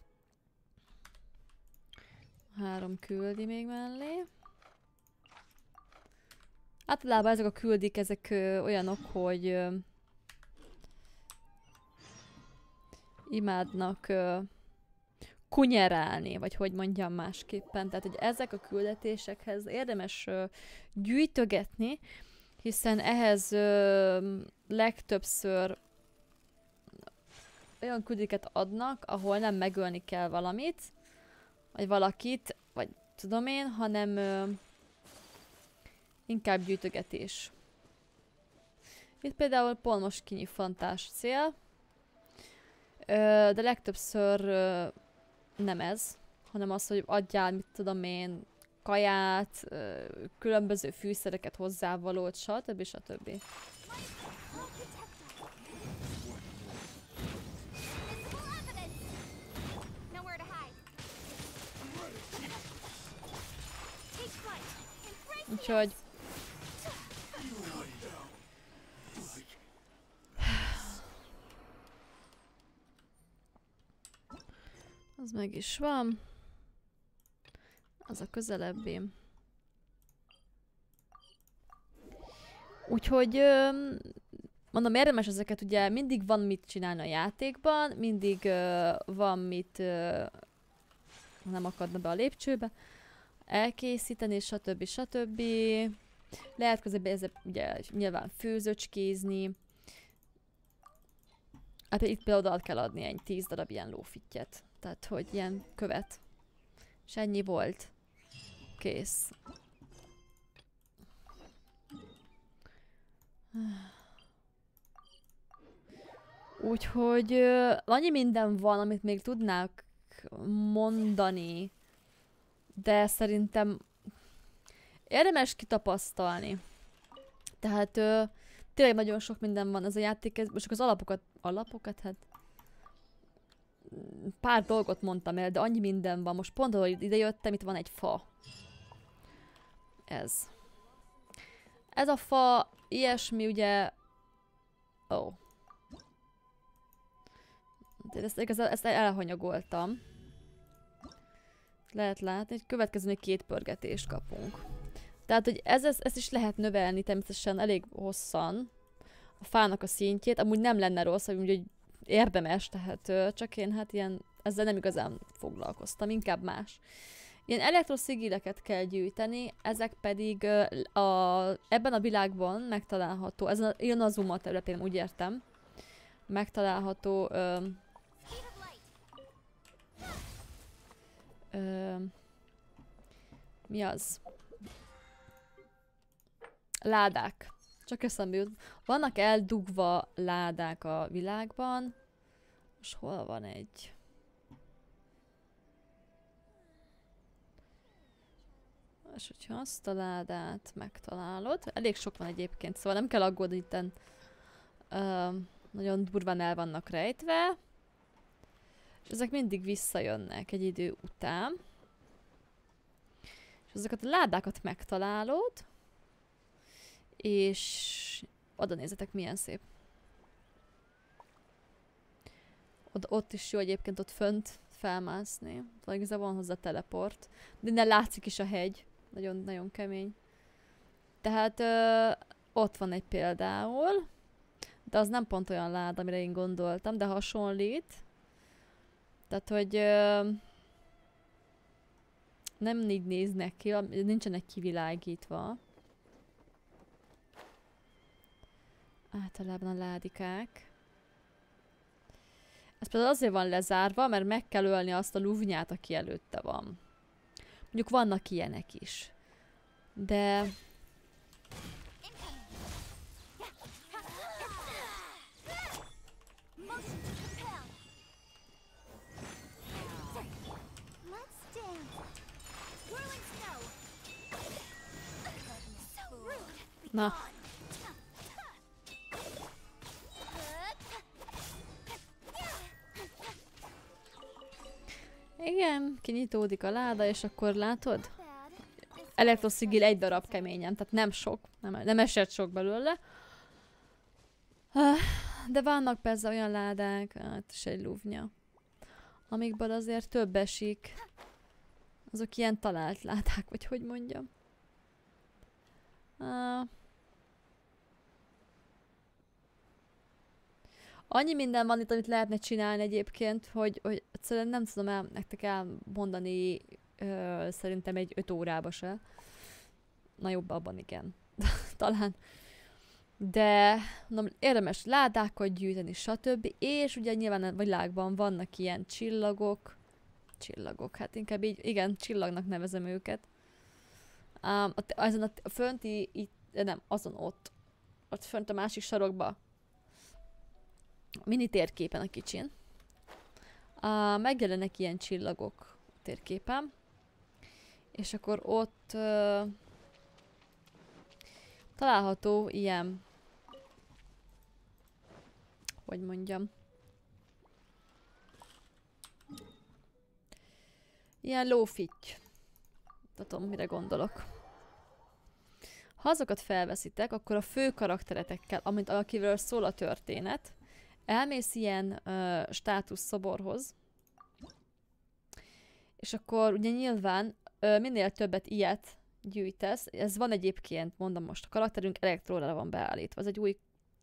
S1: 3 küldi még mellé. Általában ezek a küldik, ezek olyanok, hogy imádnak kunyerálni, vagy hogy mondjam másképpen. Tehát, hogy ezek a küldetésekhez érdemes gyűjtögetni, hiszen ehhez legtöbbször olyan küldiket adnak, ahol nem megölni kell valamit, vagy valakit, vagy tudom én, hanem inkább gyűjtögetés. Itt például pont most kinyifantás cél, de legtöbbször nem ez, hanem az, hogy adjál, mit tudom én, kaját, különböző fűszereket, hozzávalót, stb. Stb. Úgyhogy az meg is van. Az a közelebbi. Úgyhogy mondom, érdemes ezeket, ugye mindig van mit csinálni a játékban, mindig van mit nem akadna be a lépcsőbe, elkészíteni, stb. Stb. Lehet közben ezzel ugye nyilván főzöcskézni. Hát itt például oda kell adni egy 10 darab ilyen lófittyet. Tehát, hogy ilyen követ. És ennyi volt. Kész. Úgyhogy annyi minden van, amit még tudnák mondani, de szerintem érdemes kitapasztalni. Tehát tényleg nagyon sok minden van ez a játék, csak az alapokat, hát pár dolgot mondtam el, de annyi minden van. Most pont ahogy idejöttem, itt van egy fa. Ez. Ez a fa, ilyesmi ugye... Ó. Ezt elhanyagoltam. Lehet látni, hogy következő még 2 pörgetést kapunk. Tehát, hogy ezt is lehet növelni természetesen elég hosszan. A fának a szintjét. Amúgy nem lenne rossz, hogy érdemes, tehát csak én hát ilyen ezzel nem igazán foglalkoztam, inkább más. Ilyen elektroszigileket kell gyűjteni, ezek pedig ebben a világban megtalálható, ezen a Inazuma területén úgy értem, megtalálható mi az? Ládák. Csak eszembe jut. Vannak eldugva ládák a világban. És hol van egy? És hogyha azt a ládát megtalálod, elég sok van egyébként, szóval nem kell aggódni, itten nagyon durván el vannak rejtve. És ezek mindig visszajönnek egy idő után. És ezeket a ládákat megtalálod, és oda nézzetek, milyen szép. Ott is jó egyébként ott fönt felmászni. Talán igazából van hozzá teleport. De innen látszik is a hegy. Nagyon kemény. Tehát ott van egy például. De az nem pont olyan láda, amire én gondoltam, de hasonlít. Tehát, hogy nem így néznek ki, nincsenek kivilágítva. Általában a ládikák. Ez például azért van lezárva, mert meg kell ölni azt a luvnyát, aki előtte van. Mondjuk vannak ilyenek is. De... Na. Igen, kinyitódik a láda, és akkor látod? Elektroszigil egy darab keményen, tehát nem sok, nem esett sok belőle. De vannak persze olyan ládák, hát is egy luvnya, amikből azért több esik. Azok ilyen talált ládák, vagy hogy mondjam. Annyi minden van itt, amit lehetne csinálni egyébként, hogy egyszerűen nem tudom nektek elmondani szerintem egy 5 órába se. Na jobb abban igen. Talán. De mondom, érdemes ládákat gyűjteni, stb. És ugye nyilván a világban vannak ilyen csillagok. Csillagok, hát inkább így, igen, csillagnak nevezem őket. Ezen a fönti, nem, azon ott fönt a másik sarokba, mini térképen a kicsin. Megjelennek ilyen csillagok a térképen, és akkor ott található ilyen, hogy mondjam, ilyen lófitty. Tudom, mire gondolok. Ha azokat felveszitek, akkor a fő karakteretekkel, akiről szól a történet, elmész ilyen státuszszoborhoz, és akkor ugye nyilván minél többet ilyet gyűjtesz, ez van egyébként, mondom most, a karakterünk elektróra van beállítva, ez egy új...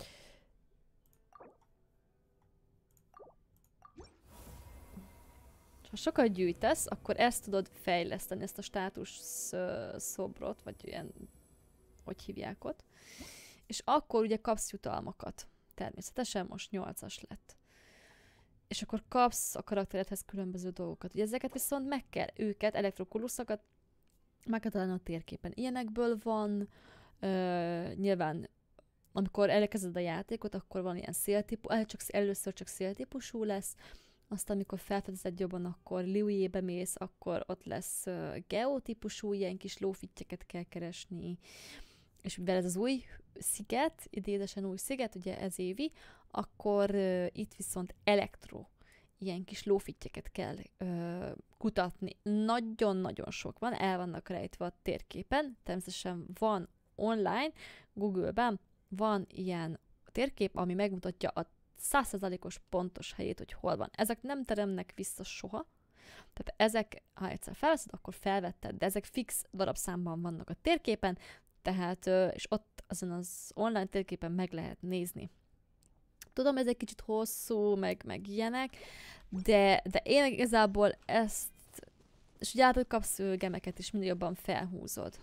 S1: Ha sokat gyűjtesz, akkor ezt tudod fejleszteni, ezt a státusz szobrot, vagy ilyen, hogy hívják ott, és akkor ugye kapsz jutalmakat. Természetesen most 8-as lett. És akkor kapsz a karakteredhez különböző dolgokat. Ugye ezeket viszont meg kell, őket, elektrokuluszokat meg kell találni a térképen. Ilyenekből van, nyilván, amikor elkezded a játékot, akkor van ilyen először csak széltípusú lesz, aztán amikor felfedezed jobban, akkor Liujébe mész, akkor ott lesz geotípusú, ilyen kis lófittyeket kell keresni, és mivel ez az új sziget, idézesen új sziget, ugye ez évi, akkor itt viszont ilyen kis lófittyeket kell kutatni. Nagyon-nagyon sok van, el vannak rejtve a térképen, természetesen van online, Google-ben van ilyen térkép, ami megmutatja a 100%-os pontos helyét, hogy hol van. Ezek nem teremnek vissza soha, tehát ezek, ha egyszer felveszed, akkor felvetted, de ezek fix darabszámban vannak a térképen, tehát, és ott azon az online térképen meg lehet nézni Tudom, ez egy kicsit hosszú, meg ilyenek, de én igazából ezt, és ugye általában kapsz gemeket is, minél jobban felhúzod.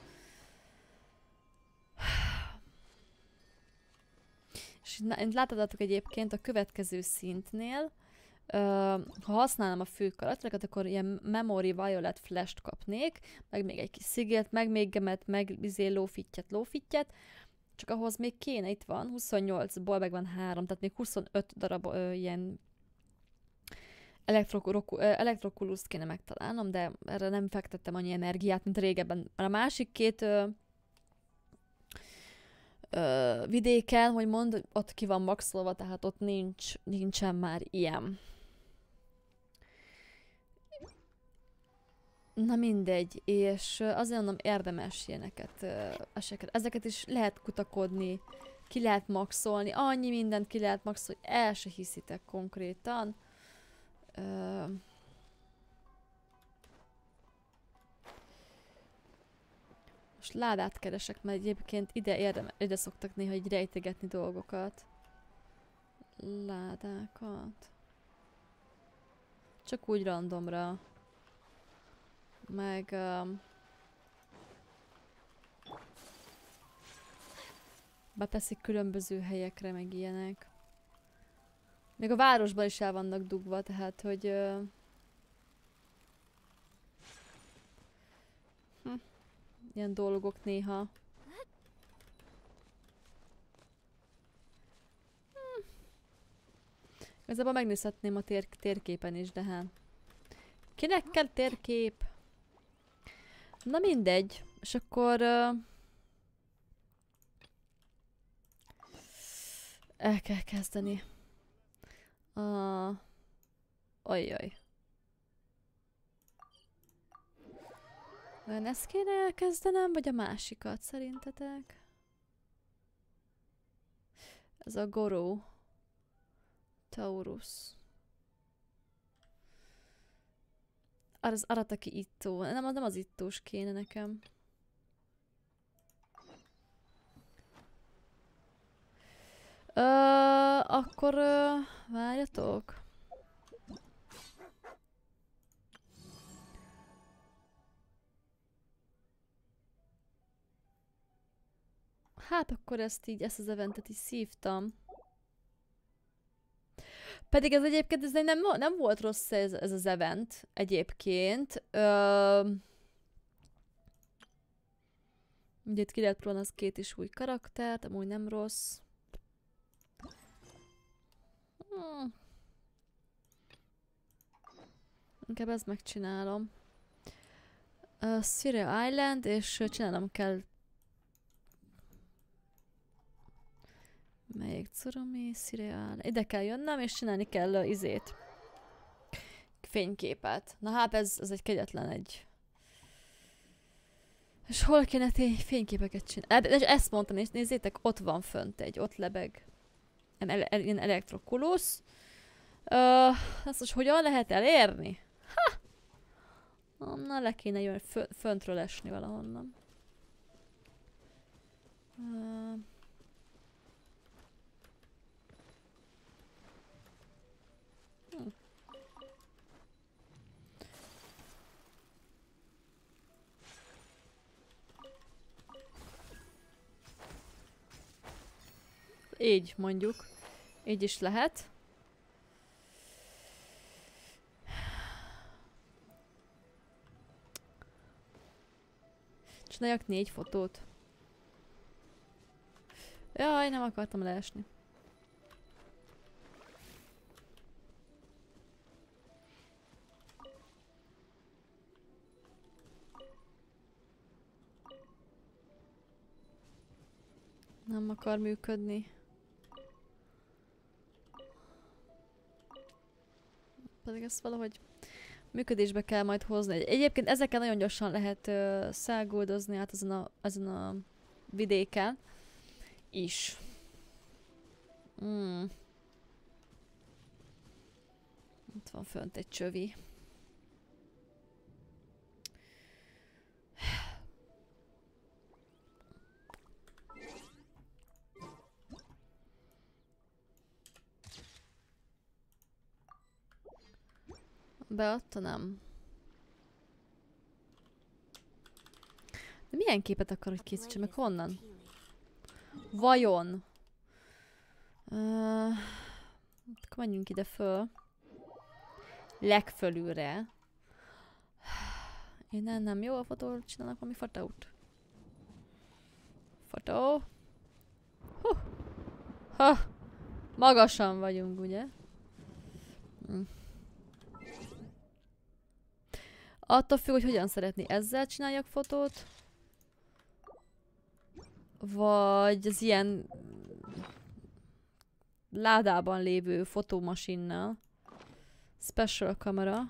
S1: És láthatóak egyébként a következő szintnél, ha használom a fő karaktereket, akkor ilyen Memory Violet Flash-t kapnék, meg még egy kis szigért, meg még gemet, meg lófittyet, csak ahhoz még kéne, itt van, 28-ból meg van 3, tehát még 25 darab ilyen elektrokuluszt kéne megtalálnom, de erre nem fektettem annyi energiát, mint régebben. A másik két vidéken, hogy mond, ott ki van maxolva, tehát ott nincsen már ilyen. Na mindegy, és azért mondom, érdemes ilyeneket, ezeket is lehet kutakodni, ki lehet maxolni, annyi mindent ki lehet maxolni, el se hiszitek konkrétan. Most ládát keresek, mert egyébként ide szoktak néha így rejtegetni dolgokat. Ládákat. Csak úgy randomra. Meg... beteszik különböző helyekre, meg ilyenek. Még a városban is el vannak dugva, tehát hogy... ilyen dolgok néha. Igazából megnézhetném a térképen is, de hát... Kinek kell térkép? Na mindegy. És akkor... el kell kezdeni. Ajjaj. Olyan ezt kéne elkezdenem, vagy a másikat szerintetek? Ez a Goró. Taurus. Az Arataki Ittó. Nem az ittós kéne nekem. Akkor várjatok. Hát akkor ezt az eventet is szívtam. Pedig ez egyébként ez nem volt rossz ez az event egyébként. Ugye itt ki lehet próbálni az 2 is új karaktert, amúgy nem rossz. Inkább ezt megcsinálom. Syria Island, és csinálnom kell... Melyik Tsurumi, Syria Island. Ide kell jönnöm, és csinálni kell fényképet. Na hát ez egy kegyetlen egy... És hol kéne fényképeket csinálni? Ezt mondtam, és nézzétek, ott van fönt ott lebeg. Ilyen elektrokulusz. Ezt most hogyan lehet elérni? Ha! Na, le kéne jönni, föntről esni valahonnan. Így mondjuk. Így is lehet. Csináljak 4 fotót. Jaj, nem akartam leesni. Nem akar működni. Pedig ezt valahogy működésbe kell majd hozni. Egyébként ezekkel nagyon gyorsan lehet száguldozni át ezen a vidéken is. Itt van fönt egy csövi. Beadta, nem. De milyen képet akar, hogy készítsen, meg honnan? Vajon? Akkor menjünk ide föl. Legfölülre. Innen nem jó a fotót csinálnak, valami fotót. Fotó. Ha! Magasan vagyunk, ugye? Attól függ, hogy hogyan szeretné, ezzel csináljak fotót. Vagy az ilyen ládában lévő fotómasinnal. Special kamera.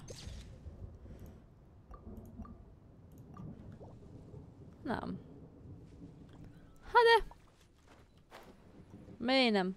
S1: Nem. Hát de. Miért nem?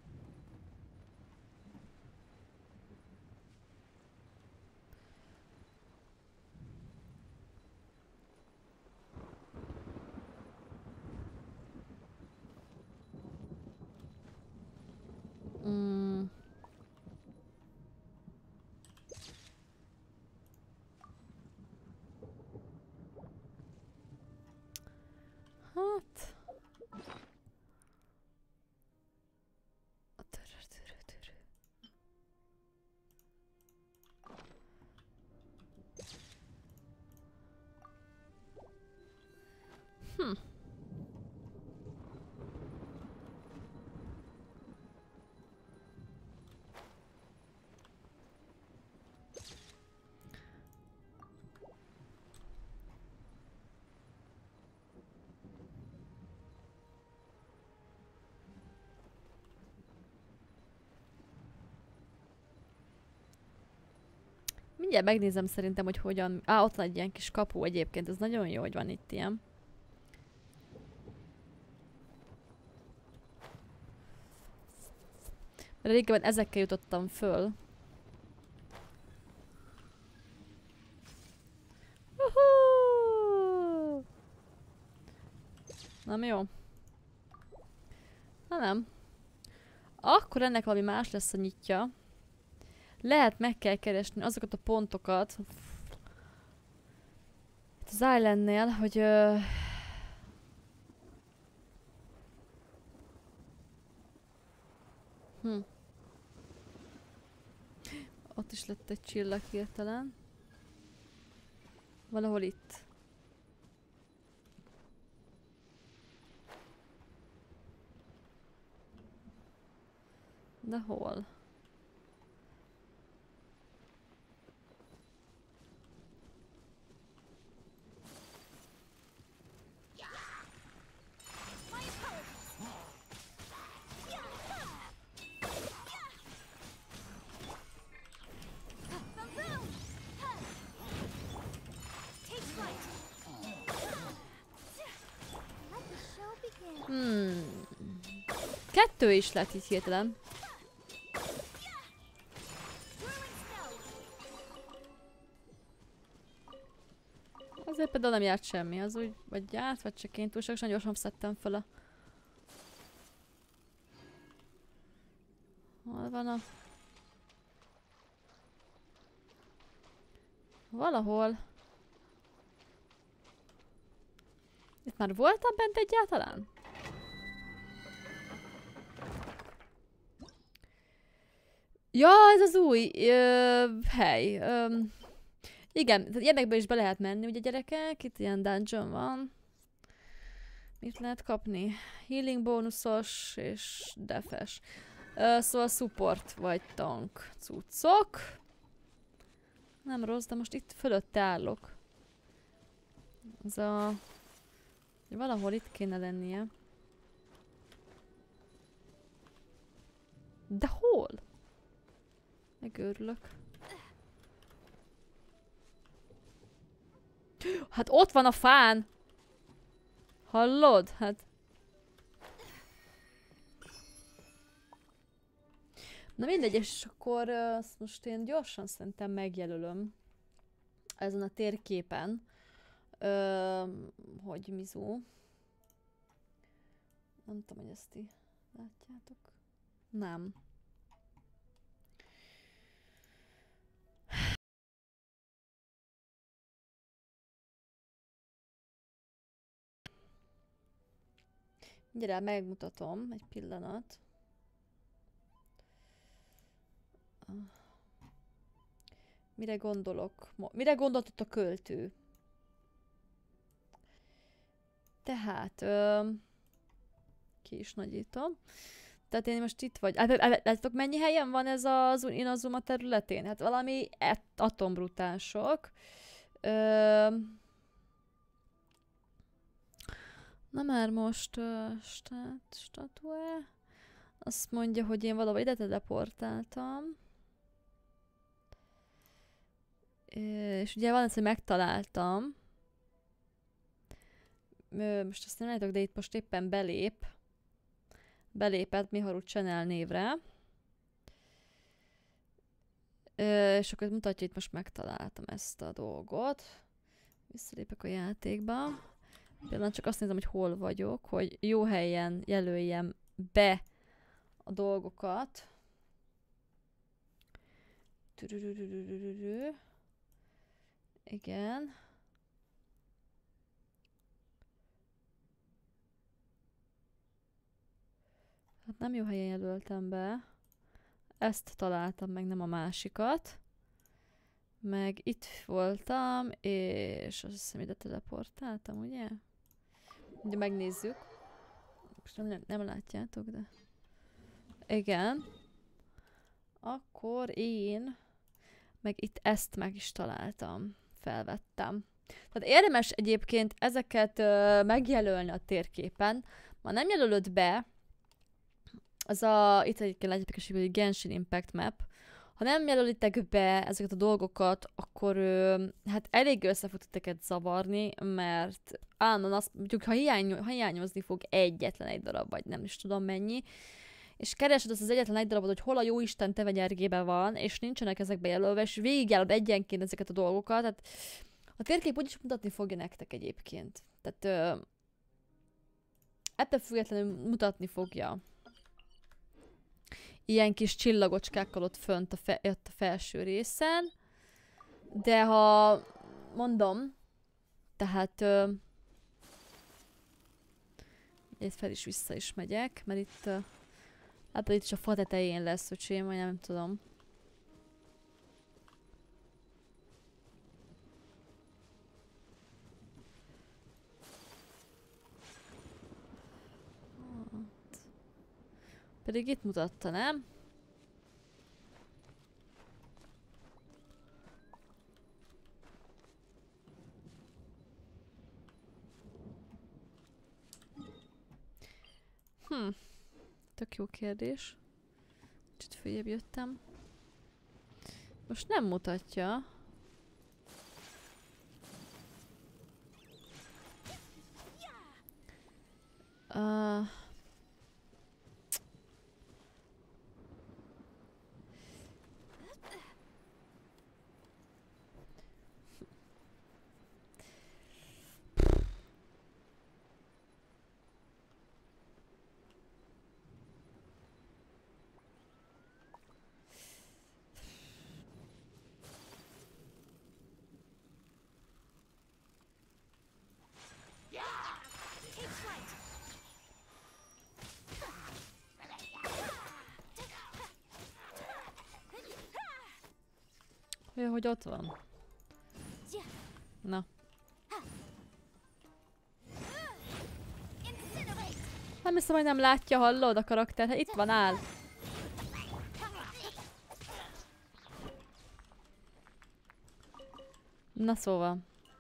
S1: Hát... Mindjárt megnézem szerintem, hogy hogyan... ott van egy ilyen kis kapu egyébként, ez nagyon jó, hogy van itt ilyen. Mert régebben ezekkel jutottam föl. Nem jó? Na nem. Akkor ennek valami más lesz a nyitja. Lehet meg kell keresni azokat a pontokat itt az Islandnél, hogy ott is lett egy csillag hirtelen. Valahol itt. De hol? Kettő is lett így hirtelen. Azért például nem járt semmi, az úgy, vagy járt, vagy csak én túlságosan gyorsan szedtem fel a... Hol van a... Valahol. Itt már voltam bent egyáltalán? Ja, ez az új hely. Igen, tehát ilyenekbe is be lehet menni, ugye gyerekek. Itt ilyen dungeon van. Mit lehet kapni? Healing bónuszos és defes. Szóval support vagy tank cuccok. Nem rossz, de most itt fölötte állok. Ez a... Valahol itt kéne lennie. De hol? Megőrülök. Hát ott van a fán! Hallod? Hát... Na mindegy, és akkor azt most én gyorsan szerintem megjelölöm ezen a térképen, hogy Mizu. Nem tudom, hogy ezt ti látjátok. Nem. Gyere, megmutatom egy pillanat. Mire gondolok? Mire gondoltott a költő? Tehát, ki is nagyítom. Tehát én most itt vagy. Látjátok, mennyi helyen van ez az Inazuma területén? Hát valami atombrutánsok. Na már most statue. Azt mondja, hogy én valahol ide teleportáltam. És ugye van az, hogy megtaláltam. Most azt nem látok, de itt most éppen belépett Miharu Channel névre. És akkor mutatja, itt most megtaláltam ezt a dolgot. Visszalépek a játékba. Például csak azt nézem, hogy hol vagyok, hogy jó helyen jelöljem be a dolgokat. Igen. Hát nem jó helyen jelöltem be. Ezt találtam meg, nem a másikat. Meg itt voltam, és azt hiszem ide teleportáltam, ugye? Ugye megnézzük. Most nem látjátok, de... Igen. Akkor én... Meg itt ezt meg is találtam. Felvettem. Tehát érdemes egyébként ezeket megjelölni a térképen. Ma nem jelölöd be, az itt egyébként látjátok is, hogy Genshin Impact Map. Ha nem jelölitek be ezeket a dolgokat, akkor hát elég össze fog titeket zavarni, mert állandóan azt mondjuk, ha hiányozni fog egyetlen egy darab, vagy nem is tudom mennyi, és keresed azt az egyetlen egy darabot, hogy hol a jóisten tevegyergében van, és nincsenek ezekbe jelölve, és végigjárod egyenként ezeket a dolgokat, tehát a térkép úgyis mutatni fogja nektek egyébként. Tehát ettől függetlenül mutatni fogja. Ilyen kis csillagocskákkal ott fönt a felső részen. De ha mondom, tehát itt fel is vissza is megyek, mert itt hát itt is a fa tetején lesz, öcsém, vagy nem tudom. Pedig itt mutatta, nem? Tök jó kérdés. Kicsit följebb jöttem. Most nem mutatja. Olyan, hogy ott van. Na. Nem hiszem, hogy nem látja, hallod a karakter. Hát itt van, áll. Na szóval.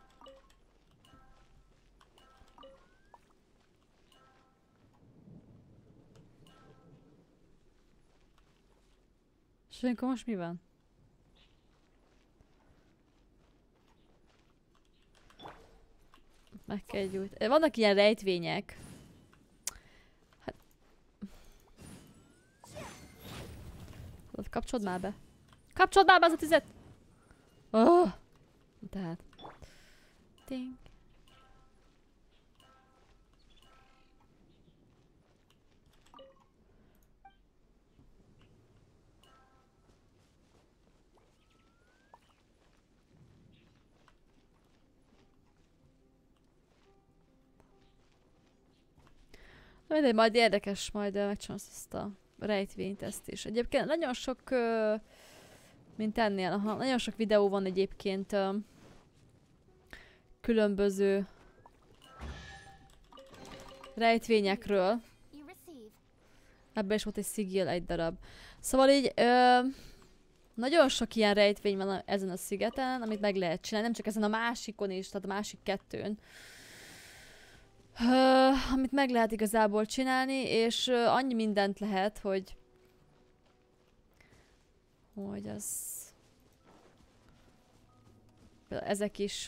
S1: És akkor most mi van? Meg kell gyújtani. Vannak ilyen rejtvények. Hát... Kapcsold már be. Kapcsold már be az a tüzet! Oh! Tehát... Ting. Mindegy, majd érdekes, majd megcsinálom ezt a rejtvényt ezt is. Egyébként nagyon sok, mint ennél, aha, nagyon sok videó van egyébként különböző rejtvényekről.
S4: You receive.
S1: Ebben is volt egy szigil, egy darab. Szóval így nagyon sok ilyen rejtvény van ezen a szigeten, amit meg lehet csinálni, nem csak ezen a másikon is, tehát a másik kettőn. Amit meg lehet igazából csinálni, és annyi mindent lehet, hogy az... Például ezek is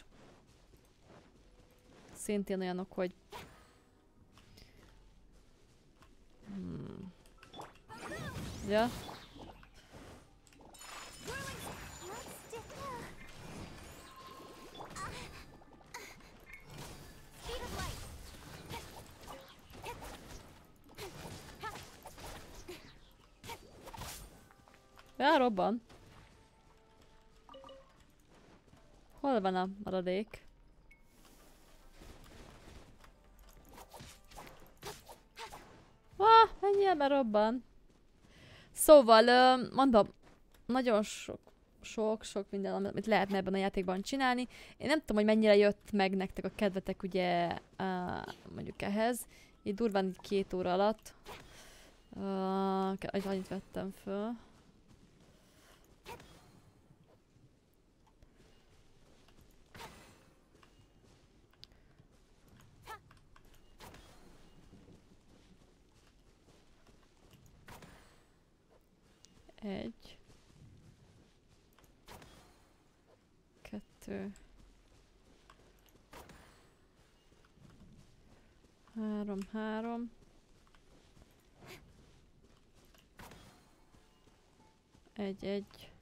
S1: szintén olyanok, hogy ja. Ja, robban. Hol van a maradék? Menjél, mert robban. Szóval, mondom, nagyon sok minden, amit lehetne ebben a játékban csinálni. Én nem tudom, hogy mennyire jött meg nektek a kedvetek, ugye, mondjuk ehhez. Így durván így 2 óra alatt. Annyit vettem föl. Egy. 2. 3. Egy.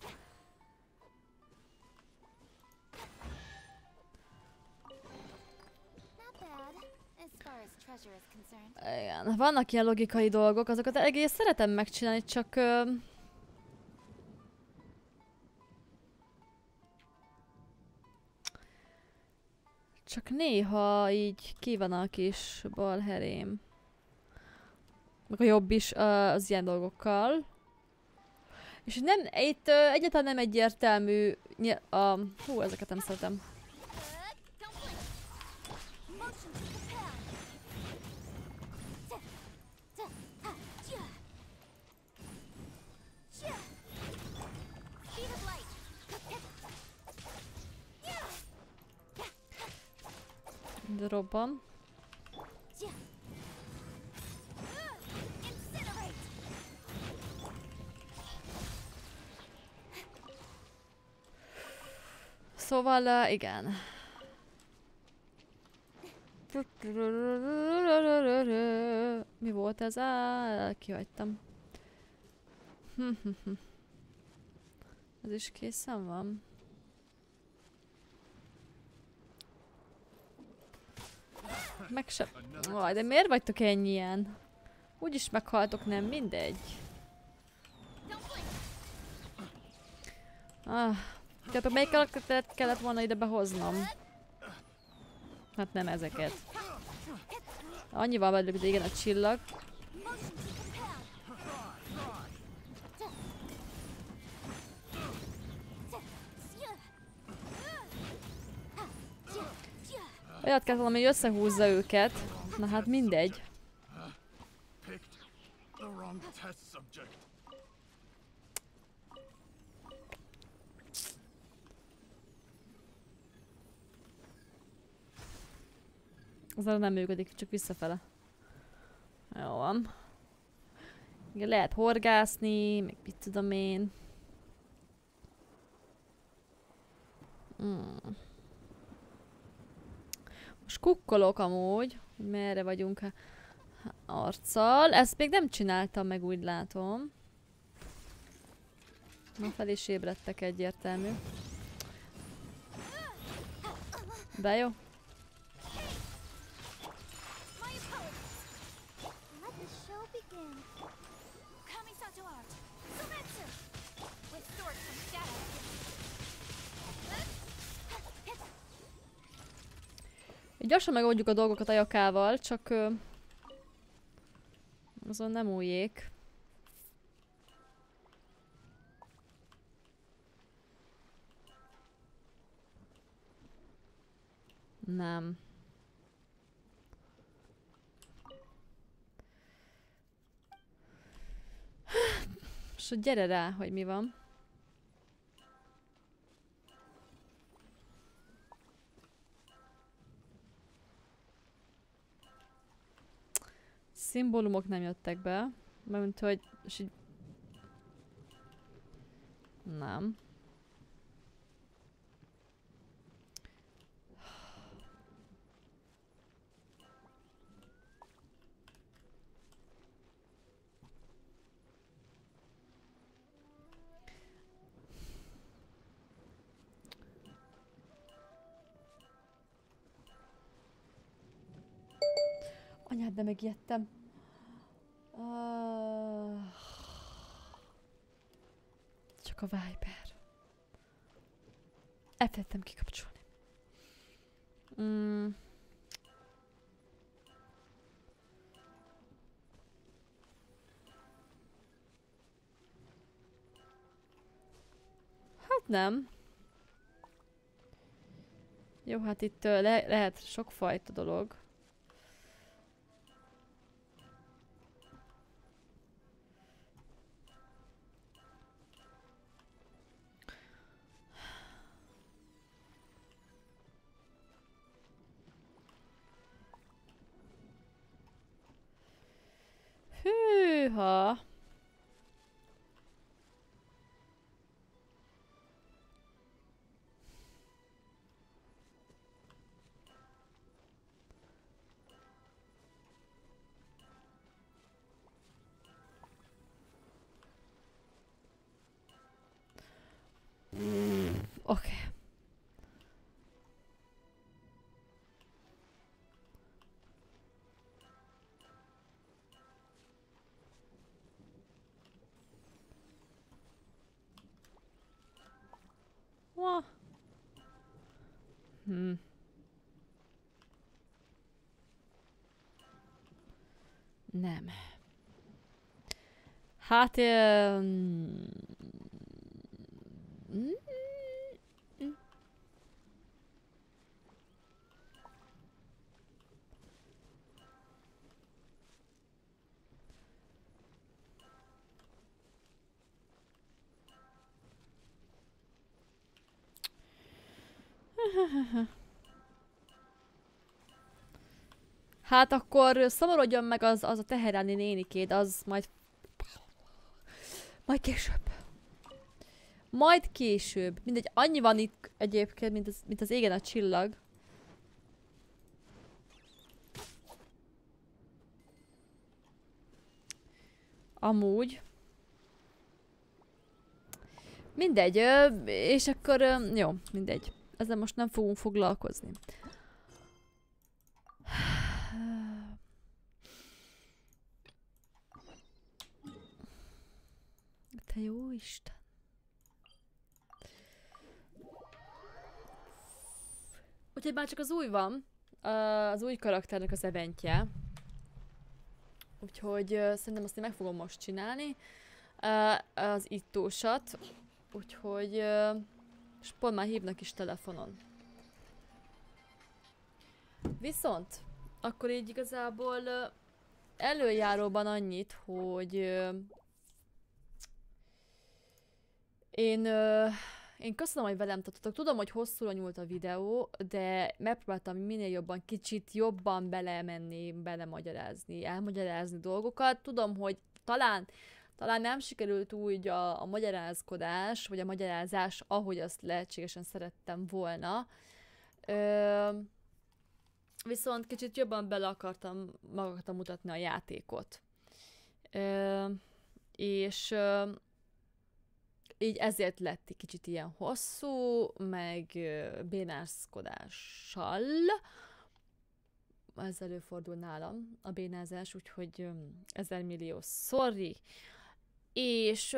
S1: Igen, vannak ilyen logikai dolgok, azokat egész szeretem megcsinálni, csak néha így ki van a kis balherém. Meg a jobb is az ilyen dolgokkal. És nem, itt egyáltalán nem egyértelmű hú, ezeket nem szeretem. De robban. Szóval, igen. Mi volt ez? Kihagytam. Ez is készen van. Meg sem... de miért vagytok ennyien? Úgyis meghaltok, nem? Mindegy. Tehát melyik karakteret kellett volna ide behoznom? Hát nem ezeket. Annyival belőlük, de igen, a csillag. Olyat kell valami, hogy összehúzza őket. Na hát mindegy. Azzal nem működik, csak visszafele. Jó van. Igen, lehet horgászni, meg mit tudom én. Most kukkolok amúgy, hogy merre vagyunk arccal. Ezt még nem csináltam meg, úgy látom. Na, fel is ébredtek, egyértelmű. De jó. Gyorsan megoldjuk a dolgokat a jakával, csak Azon nem újjék. Nem. És gyere rá, hogy mi van. Szimbólumok nem jöttek be. Mert hogy... És így... Nem. Anyád, de megijedtem. Csak a Viper. Elfelejtettem kikapcsolni. Hát nem. Jó, hát itt lehet sokfajta dolog. Hűha! Oké. Nem. Hát... Hát akkor szomorodjon meg az a teherálni nénikéd, az majd... Majd később. Majd később. Mindegy, annyi van itt egyébként, mint az égen a csillag. Amúgy. Mindegy, és akkor jó, mindegy. Ezzel most nem fogunk foglalkozni. Te jó Isten. Úgyhogy már csak az új van. Az új karakternek az eventje. Úgyhogy szerintem azt én meg fogom most csinálni. Az ittósat. Úgyhogy... és pont már hívnak is telefonon. Viszont, akkor így igazából előjáróban annyit, hogy én köszönöm, hogy velem tartotok. Tudom, hogy hosszúra nyúlt a videó, de megpróbáltam minél jobban, kicsit jobban belemenni, belemagyarázni, elmagyarázni dolgokat. Tudom, hogy talán nem sikerült úgy a magyarázkodás, vagy a magyarázás, ahogy azt lehetségesen szerettem volna. Viszont kicsit jobban bele akartam mutatni a játékot. És így ezért lett egy kicsit ilyen hosszú, meg bénázkodással. Ez előfordul nálam, a bénázás, úgyhogy 1000 millió sorry. És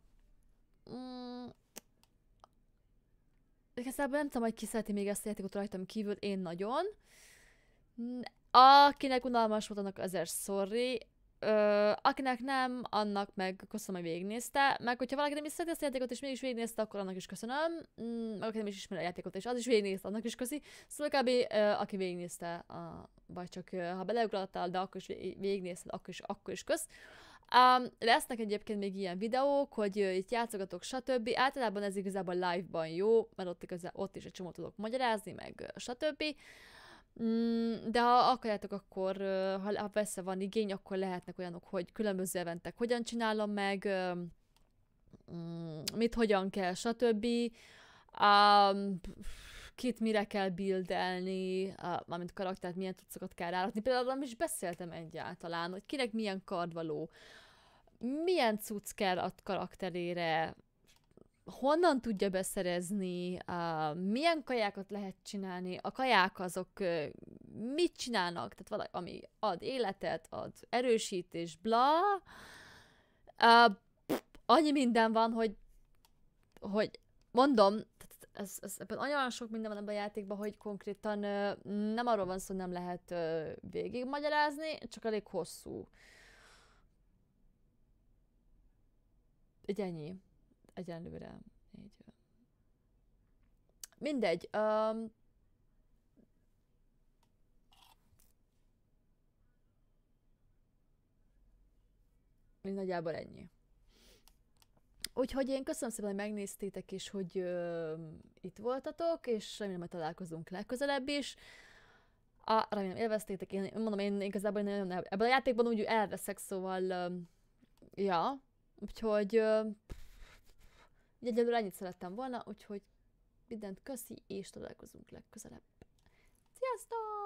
S1: igazából nem tudom, hogy ki szereti még ezt a játékot rajtam kívül, én nagyon. Akinek unalmas volt, annak 1000 sorry. akinek nem, annak meg köszönöm, hogy végignézte, meg hogyha valaki nem is szereti ezt a játékot, és mégis végignézte, akkor annak is köszönöm, meg aki nem is ismeri a játékot, és az is végignézte, annak is köszi. Szóval kb. Aki végignézte, vagy csak ha beleugrattál, de akkor is végignézted, akkor is kösz. Lesznek egyébként még ilyen videók, hogy itt játszogatok, stb. Általában ez igazából live-ban jó, mert ott is egy csomót tudok magyarázni, meg stb. De ha akarjátok, akkor ha persze van igény, akkor lehetnek olyanok, hogy különböző eventek hogyan csinálom meg, mit hogyan kell, stb. Kit mire kell buildelni, mármint karaktert, milyen cuccokat kell rárakni. Például nem is beszéltem egyáltalán, hogy kinek milyen kard való, milyen cucc kell a karakterére, honnan tudja beszerezni, milyen kajákat lehet csinálni, a kaják azok mit csinálnak, tehát valami, ami ad életet, ad erősítés, bla. Annyi minden van, hogy mondom, ebben olyan sok minden van ebben a játékban, hogy konkrétan nem arról van szó, hogy nem lehet végigmagyarázni, csak elég hosszú. Így ennyi. Egyenlőre. Így. Mindegy. Nagyjából ennyi. Úgyhogy én köszönöm szépen, hogy megnéztétek, és hogy itt voltatok, és remélem, hogy találkozunk legközelebb is. Remélem élveztétek, én mondom, én igazából nagyon ebben a játékban úgy elveszek, szóval ja, úgyhogy egyelőre ennyit szerettem volna, úgyhogy mindent köszi, és találkozunk legközelebb. Sziasztok!